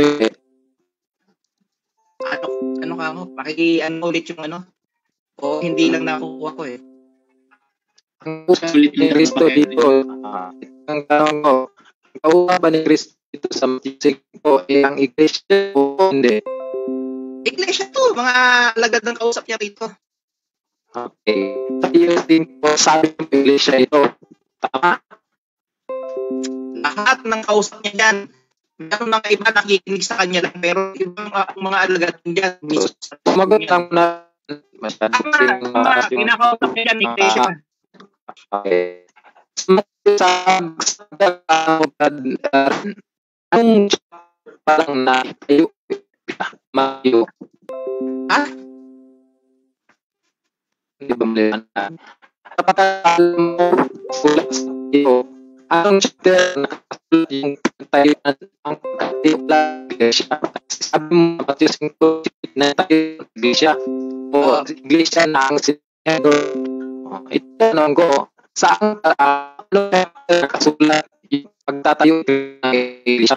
Ano ka mo? Ulit yung O hindi lang nakukuha ko eh. Ang usapan ni Cristo dito, ang tanong ko, kauha ba ni Cristo dito sa matising po ang iglesia o hindi? Iglesia to, mga alagad ng kausap niya rito. Okay. Tayo din po sabi ng iglesia ito. Tama? Lahat ng kausap niya dyan. Meron mga iba nakikinig sa kanya lang, pero ibang mga alagad niya dyan. Sumagot lang na Kinakausap niya dyan, iglesia. Okay. Anong parang tayo mayo? Ha? Hindi ba malihan na? Kapag alam mo sulat sa iyo, anong chapter na nakasulat yung tayo ang pagkatiyo lang iglesia? Sabi mo na yung na tayo iglesia o iglesia na ang sinado. Itanong ko, saan nakasulat yung pagtatayo ng iglesia?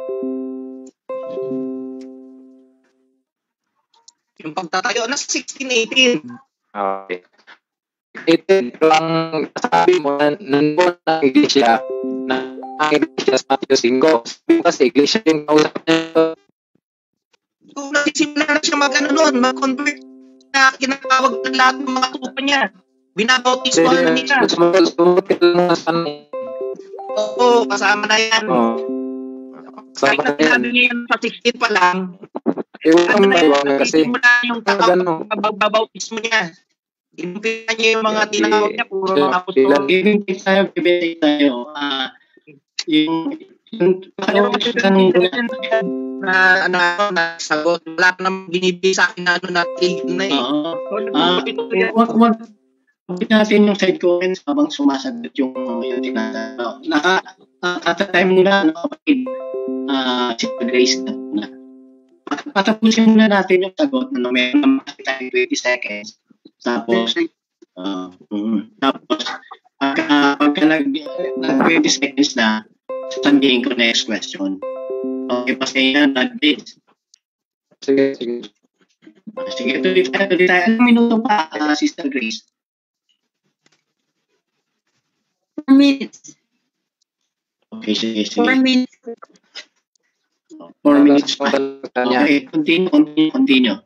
Yung pagtatayo, nasa 1618. Okay. Ito ang sabi mo na nandun ang iglesia na ang iglesia sa Matthew 5. Kasi iglesia yung kausap niya. Kung nagsimula na siya mag-convert na kinatawag ng lahat ng mga tupa niya. Binabautismo na nila. Sumunod ka lang sa tanong. Oo, kasama na yan. Kahit na sinabi niya yan sa 16 pa lang, Kasi simula yung pagbabautismo niya. Inumpisa niya yung mga tinawag niya, puro mga apostol. Bibigay tayo. Na sagot. Wala pa naman binibigay sa akin na tigil na eh. Kapit natin yung side comments habang sumasagot yung tinatanong. At the time nila, kapatid, si Grace na. Patapusin muna natin yung sagot na meron naman tayo 20 seconds. Tapos, pagka nag 20 seconds na, sasabihin ko next question. Okay, pasaya na, Grace. Sige. Sige, tuloy tayo. Anong minuto pa, Sister Grace? 4 minutes. Okay, sige. 4 minutes. 4 minutes pa. Okay, continue.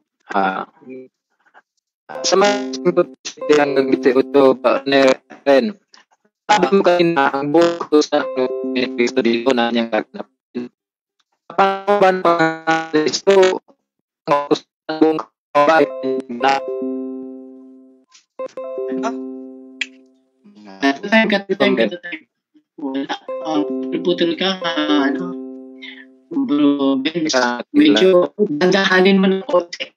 Sa mga ang nagmitiuto ba rin. Sabi mo kanina, ang buko sa Kristo dito na niyang gaganapin. Paano ba ng Kristo ang buong kabahay na Cut the time. Wala. Putol ka, Bro Ben, medyo dandahanin mo ng konti.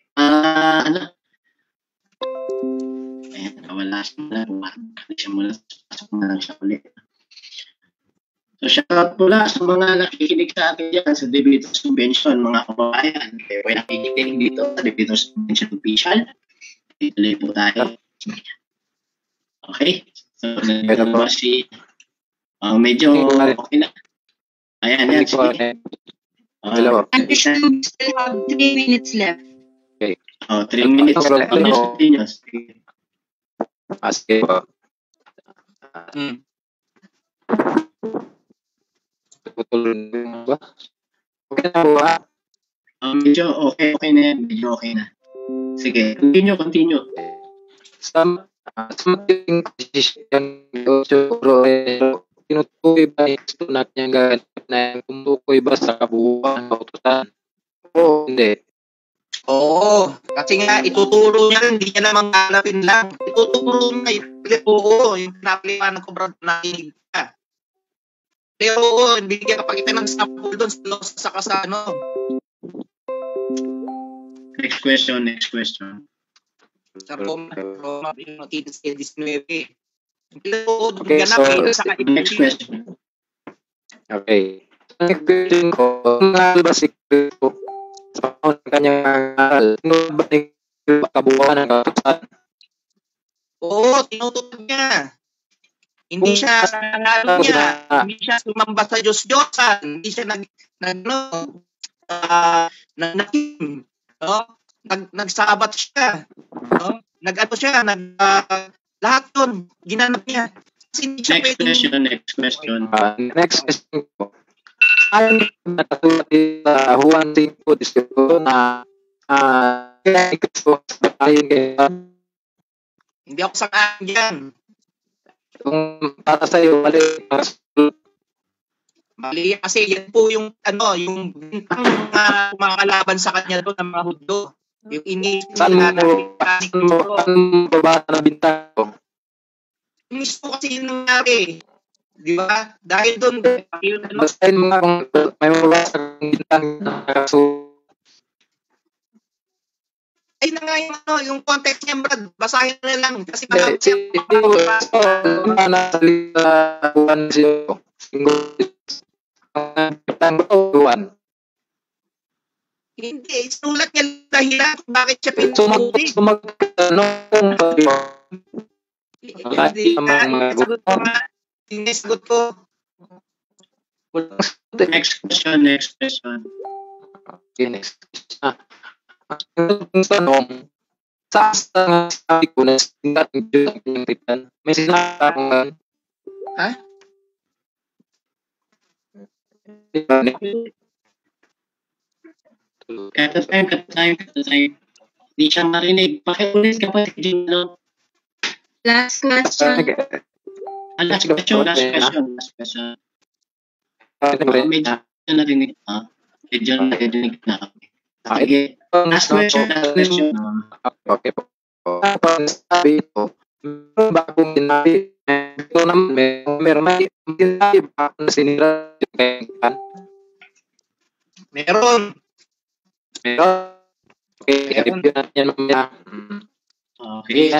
Ayan, nawala siya na. Siya muna, pasok na lang siya ulit. So, shoutout mula sa mga nakikinig sa atin dyan sa Debaters Convention, mga kababayan. Kayo ay nakikinig dito sa Debaters Convention Official. Ituloy po tayo. Okay. So, nandito na si... medyo okay na. Ayan, yan. Sige. Hello. And we still have 3 minutes left. Okay. 3 minutes. Continuous. Sige po. Tutuloy ba? Okay na po ha? Medyo okay na yan. Medyo okay na. Sige, continue. Sa mating posisyon siguro tinutukoy ba ito na kanyang gaganap na tumutukoy ba sa kabuuan ng kautusan? Oo, hindi. Oo, kasi nga ituturo niya, hindi niya naman hanapin lang. Ituturo niya, oo, yung pinapaliwanag ko bro, nakinig ka. Pero oo, bigyan ka pakita ng sample doon sa kasano. Next question. Sa Roma, yung natitis kay 19. Okay, so next question. Okay. Next question ko, mahal ba si Kristo sa panahon ng kanyang aral? Sino ba ni kabuuan ng kautusan? Oo, tinutupad niya. Hindi siya nanalo niya. Hindi siya sumamba sa Diyos-Diyosan. Hindi siya nagsabat siya. No? Lahat yun, ginanap niya. Kasi hindi siya Next question. Next question ko. Ayon nakasulat sa Juan 5:18 na kaya Kristo ayon kay hindi ako sang-ayon diyan. Kung para sa iyo mali kasi yan po yung yung bintang mga kumakalaban sa kanya doon ng mga Hudyo. Yung saan mo babasa ng bintang ko? Mismo kasi yung nangyari. Di ba? Dahil doon, basahin mo nga kung may mabasa ng bintang na nakasulat. Ay na nga yung context niya, Brad. Basahin na lang. Kasi hindi, sulat niya dahilan kung bakit siya pinutuloy. Sinesgot ko. Next question. Okay, next question. Ang tanong, sa sabi ko na sinat ng Diyos ang pinagtitan, may sinabi akong ha? Kata time. Hindi siya marinig. Pakiulit ka pa, Gino. Last question. Last question. Medyo narinig. Medyo narinig na kami. Sige. Last question. Okay po. Kapag sabi ito, ba akong sinabi, ito naman, may sinabi ba akong sinira yung kailangan? Meron. Okay, review natin yan mamaya. Okay.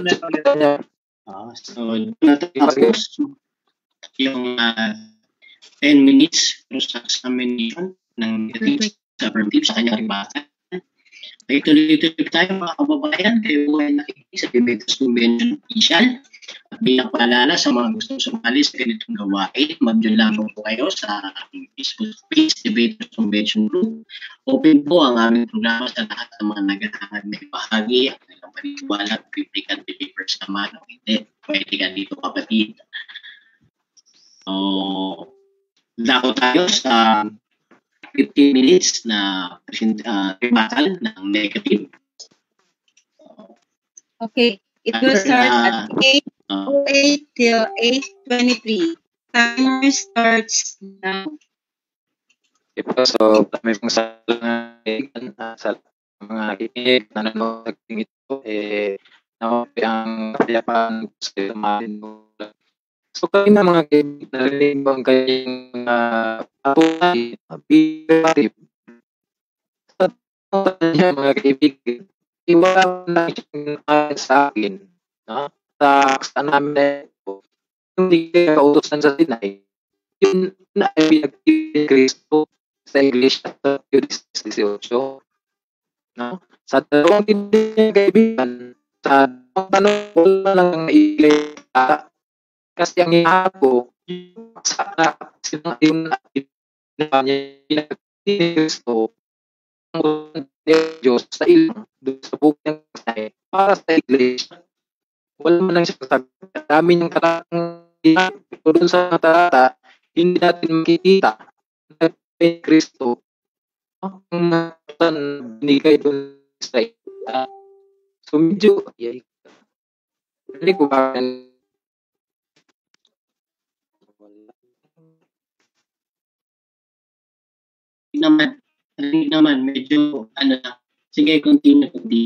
So, natapos yung 10 minutes cross-examination ng affirmative sa kanyang ribasa. Okay, tuloy-tuloy tayo mga kababayan. Kayo ay nakikinig sa Debaters Convention Official. At bilang paalala sa mga gustong sumali sa ganitong gawain, mag-join lamang po kayo sa aking Facebook page, Debaters Convention Group. Open po ang aming programa sa lahat ng mga naghahangad na ibahagi ang kanilang paniniwala at biblical believers naman o hindi. Pwede ka dito kapatid. So, dako tayo sa 15 minutes na rebuttal ng negative. Okay. It will start at 8:08 till 8:23. Timer starts now. So, may pong sa mga nakikinig, nanonood ito, ang kapayapaan sa tumahin mo So kayo na mga kaibigan, narinig mo ang kanyang patunay, bigati, sa niya mga kaibigan, iwala na siyang sa akin, no? Sa namin na ito, hindi kayo kautosan sa Sinai, yun na ay pinag-ibig ni Kristo sa Iglesia sa 18. No? Sa dalawang tindig kaibigan, sa dalawang tanong ko lang ang Iglesia, kasi ang hinapo, yung sa yung niya ni Kristo, ang Diyos sa ilang doon sa buong ng Sinai para sa Iglesia. Wala man lang siya sasagot. Dami niyang talatang doon sa talata, hindi natin makikita na kay Kristo ang binigay doon sa Israel. So medyo, hindi ko ba naman, medyo, sige, continue.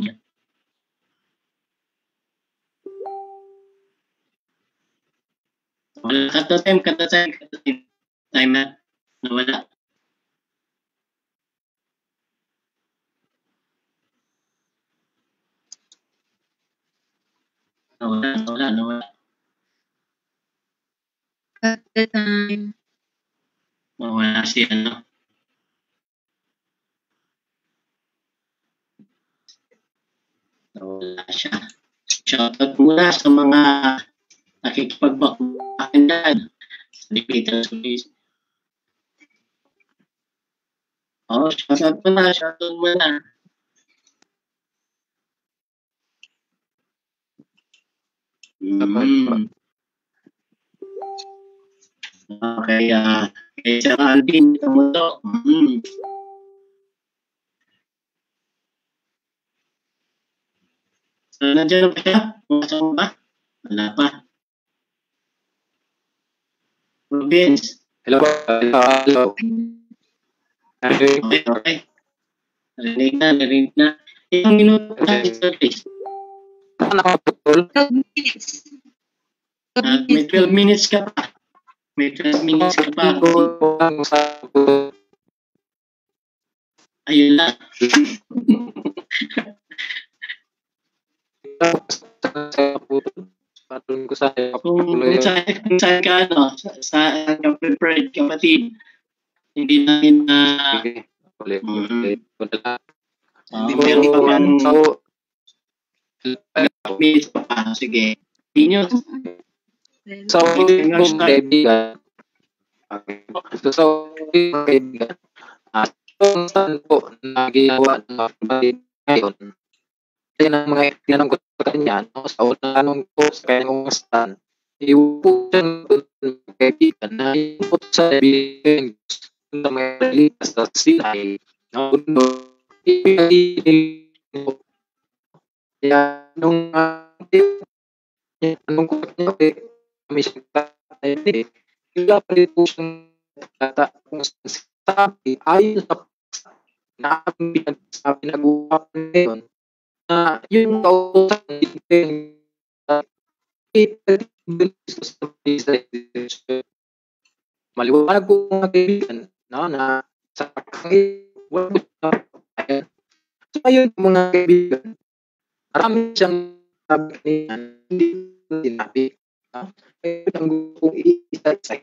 Wala, cut the time. Time na, nawala. Nawala. Cut the time. Nawala siya, no? Nawala siya. Shoutout muna sa mga nakikipagbakuhan dyan. Repeater service. Shoutout muna. Okay, kay Sir Alvin, ito mo to. So, nandiyan pa siya? Pumasok mo ba? Wala pa. Province. Hello. Okay. Narinig na. Ilang minuto tayo sa service? Nakaputol? 12 minutes. May 12 minutes ka pa. Ayun lang. Kung saan ka, saan ka prepared kapatid, hindi namin minutes pa. Sige. Inyo. So, kaibigan. So, kaibigan. Kung saan po na ginawa ng kapatid ngayon, yan ang mga tinanong ko sa kanya, no? Sa unang tanong ko sa kanyang umastan, iupo siya ng kaibigan na iupo sa kaibigan na may litas sa Sinai, no? Kaya nung tanong ko sa kanya, kami siyang tatay, wala pa rin po siyang tata kung sabi, ayon sa na pinag-uusapan ngayon, na yung kautosan maliwanag po mga kaibigan, no, na sa pagkakaiwan so ayun mga kaibigan, marami siyang sabi kanina, hindi sinabi, no? Ayun ang gusto kong i-isa-isa.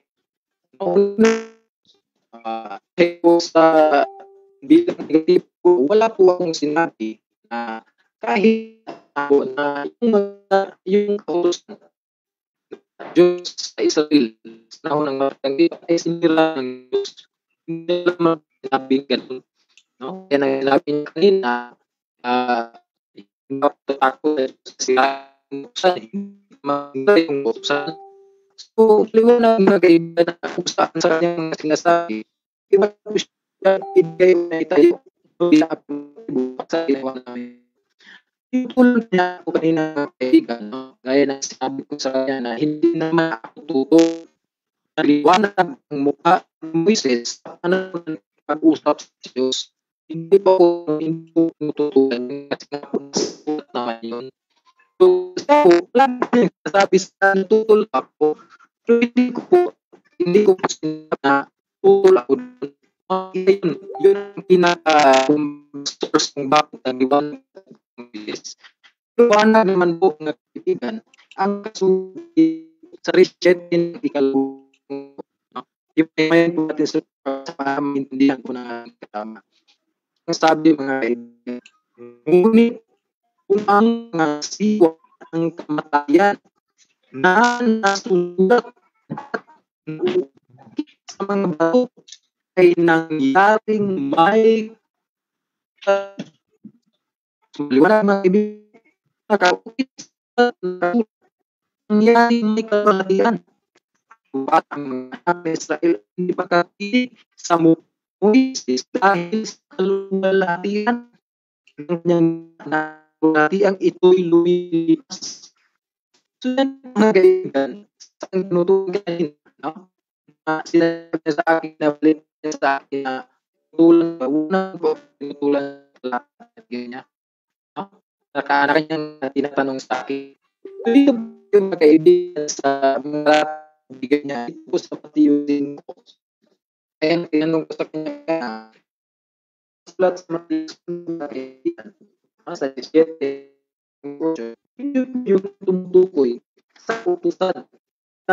Po sa bilang negatibo, wala po akong sinabi na kahit ako na yung kautosan Diyos sa Israel sa unang martang ay sinira ng Diyos. Hindi naman sinabing ganun. No? Kaya nang sinabi niya kanina, hindi ako tatakot sa sila yung kautosan. So, liwanag na kaibigan na kung saan sa kanyang sinasabi, iba po siya ibigay na itayo bilang apibukas sa ginawa namin. Yung tulad niya ako kanina kaibigan, no? Gaya na sinabi ko sa kanya na hindi naman ako tuto na liwanag ang mukha ng Moises ano pag-usap sa Diyos. Hindi pa ako tututulan kasi nga po nasulat naman yun. So, wala nang sasabi sa tutulak ko. Pero hindi ko po sinabi na tutol ako doon. Yun ang source kung bakit nag-iwan ng bilis. Liwanag naman po ng kaibigan, ang kasulit sa Richard din ikalugong yung may po natin sa pamaintindihan po ng katama. Ang sabi mga kaibigan, ngunit kung ang siwa ng kamatayan na nasulat sa mga bato ay nangyaring may maliwanag mga kaibigan, nakaulit sa nangyaring may kamatayan. At ang mga Israel hindi pagkatinig sa Moises dahil sa kaluwalhatian ng kanyang kaluwalhatian ito'y lumilipas. So yan mga kaibigan, sa aking tinutugan, no? Sinabi niya sa akin na balik niya sa akin na tutulan ba? Unang po, tinutulan sa lahat niya. No? Na kanyang tinatanong sa akin. So dito yung mga kaibigan sa mga bigay niya, ito po sa pati yung din ko. Kaya tinanong ko sa kanya, sulat sa mga kaibigan, sa 17, yung tumutukoy sa utusan na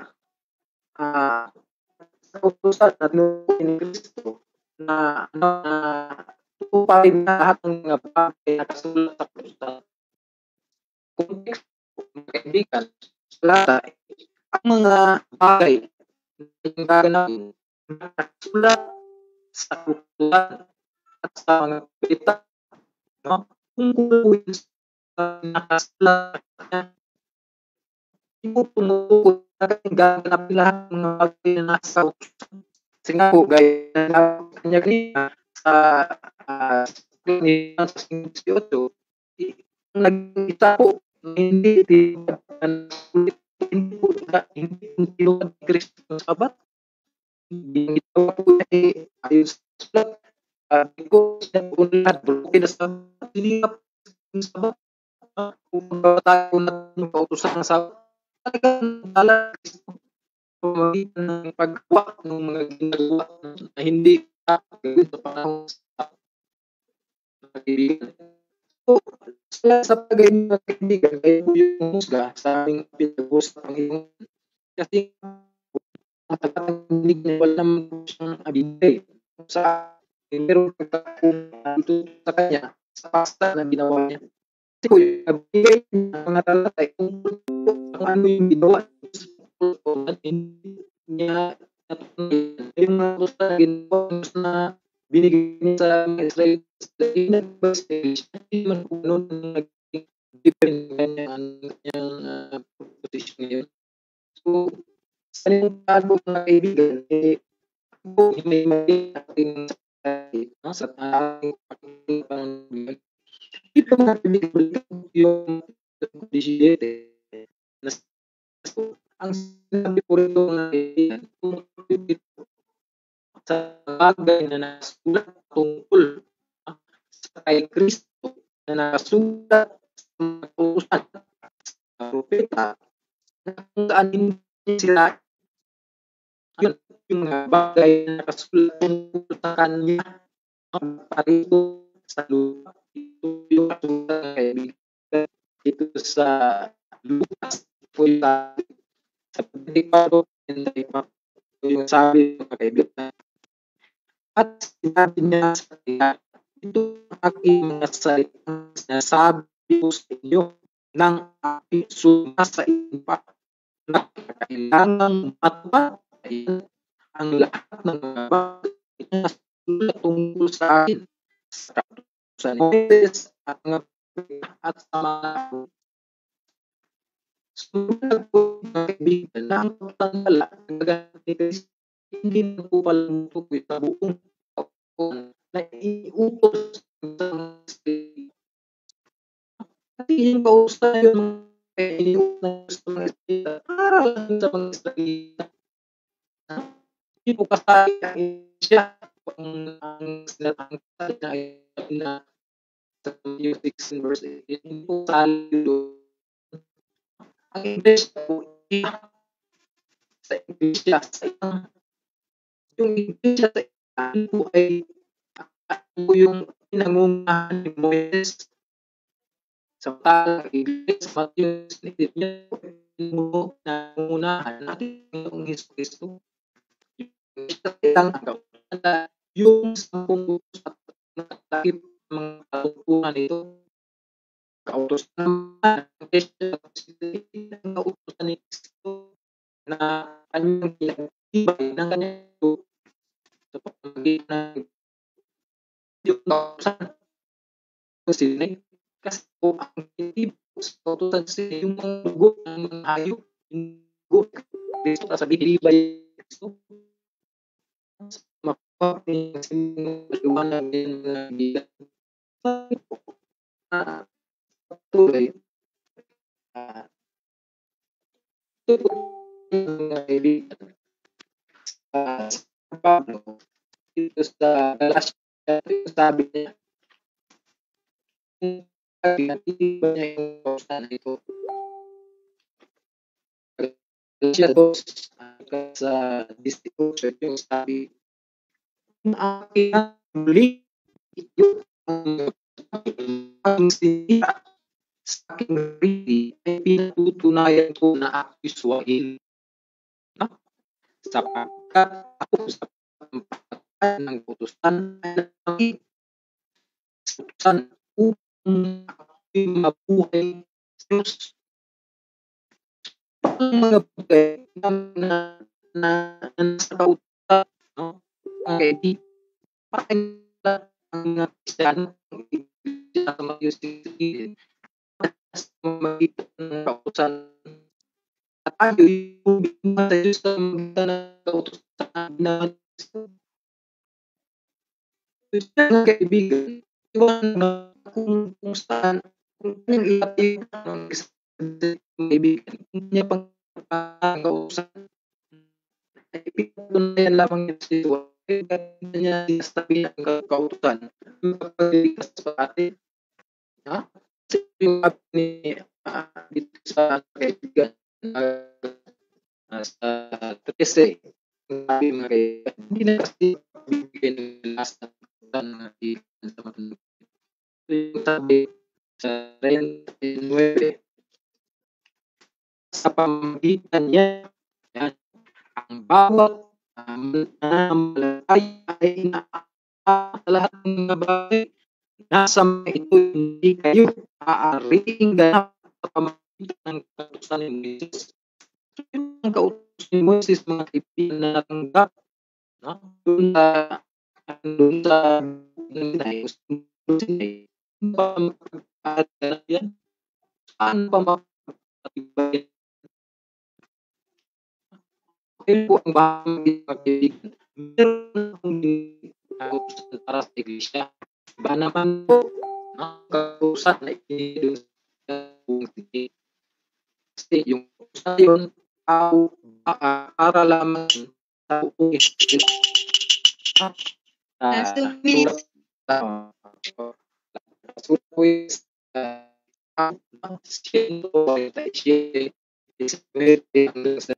sa utusan na tinutukoy ni Kristo na tutuparin na lahat ng mga bagay na kasulat sa utusan. Kung mga kaibigan, lahat ang mga bagay na gagawin nakasulat sa utusan at sa mga pita, no? Kung kukuhin sa nakasulat yung tumutukoy na gaganap lahat ng mga bagay na nasa utusan. Kasi nga po, gaya na kanya kanina sa 18, nag-isa po hindi po tinulad ni Kristo ng Sabat. Hindi ginawa po niya ayon sa sulat. Sabi ko, siya po lahat, broken na Sabat. Hindi na po yung Sabat. Kung tayo natin yung pautusan ng Sabat, talagang talaga Kristo pamagitan ng paggawa ng mga ginagawa na hindi gawin sa panahon sa kaibigan. So, sa pagay ng kaibigan, kayo yung musga sa aming pinag-post ng iyong kasi ang pagkakanig niya wala naman siyang abigay sa meron ito sa kanya sa pasta na ginawa niya. Kasi po yung abigay ng mga talatay kung ano yung ginawa hindi niya yung mga gusto na ginawa na binigay niya sa mga Israel hindi man po noon naging depend ang kanyang position ngayon. So, sa bago mga kaibigan, may mali ating sa ating pagkakas. Ito mga kaibigan, yung 17 na ang sinabi po rito mga kaibigan, sa bagay na nasulat tungkol sa kay Kristo na nasulat sa mga utusan sa propeta na kung saan hindi sila yun yung mga bagay na nakasulat tungkol sa kanya parito sa lupa. Ito yung kasulat ng kaibigan ito sa Lucas po yung sabi sa pagdikado yung sabi ng kaibigan at sinabi niya sa kanya ito ang aking mga salitang sinasabi ko sa inyo ng aking sumasa ipa na kailangang matupad ang lahat ng mga bagay na nasulat tungkol sa akin sa Moises at sa mga sumunod po ng kaibigan na ang pagtangala ng gagamit ni Kristo hindi na po palutukoy sa buong taon na iutos sa mga Espiritu. At yung kausa yung iniutos sa mga Espiritu para lang sa mga Espiritu. Hindi po kasali ang siya ang sinatangkal na sa Matthew 16 verse 18 hindi po kasali doon. Ang English po sa iglesia, yung iglesia sa Israel po ay po yung pinangungunahan ni Moises. Samantalang iglesia sa Matthew niya po yung nangungunahan natin ng Jesucristo. Yung 10 utos at nakalagip mga katuntunan nito, kautos naman ng kautosan ni Kristo na kanyang pinag-ibay ng kanyang sa pamamagitan ng yung kautosan sila kasi po ang pinag sa kautosan sila yung mga dugo ng mga hayop, yung dugo Kristo sa binibay Kristo mapapaliwanag din ng bilang patuloy ito po yung mga kaibigan sa Pablo dito sa Galatia sabi niya pinatiba niya yung kautosan na ito Galatia 2 sa 18 yung sabi ang aking muli yung ang siya sa aking sarili ay pinatutunayan ko na ako Israel. Sapagkat ako sa pampatay ng utusan ay utusan upang ako'y mabuhay sa Diyos. Ang mga buhay na nasa kautusan, no? Ang kaibig, patay ang mga Kristiyano sa Matthew 16 sa pamamagitan ng kautusan at tayo yung sa Diyos sa pamamagitan ng kautusan na binawan mga kaibigan, iwan na kung saan kung yung ilapit ng isang kaibigan kung niya pang kautusan ay pinatunayan lamang niya sa ito kaya niya sinasabi ang kautusan magpapalikas sa atin kasi yung sabi ni dito sa kaibigan sa 13 sabi mga kaibigan hindi na kasi bibigyan ng last na kautusan ng kaibigan sa matulog yung sabi sa 39 sa pamamagitan niya yan ang bawat mananampalataya ay sa lahat ng mga bagay nasa mga ito hindi kayo aariing ganap sa pamamagitan ng kautusan ni Moises. So, yung mga kautusan ni Moises, mga kaibigan na natanggap doon sa Sinai, pa magpapatid yan? Saan pa mapapatid Kaya po ang bahagi ng kaibigan, meron akong kautusan para sa iglesia. Iba naman po ang kautusan na ipinili sa buong tingin. Kasi yung kautusan yun, para lamang sa buong iglesia. Last 2 minutes. Sulat po is 147 hanggang sa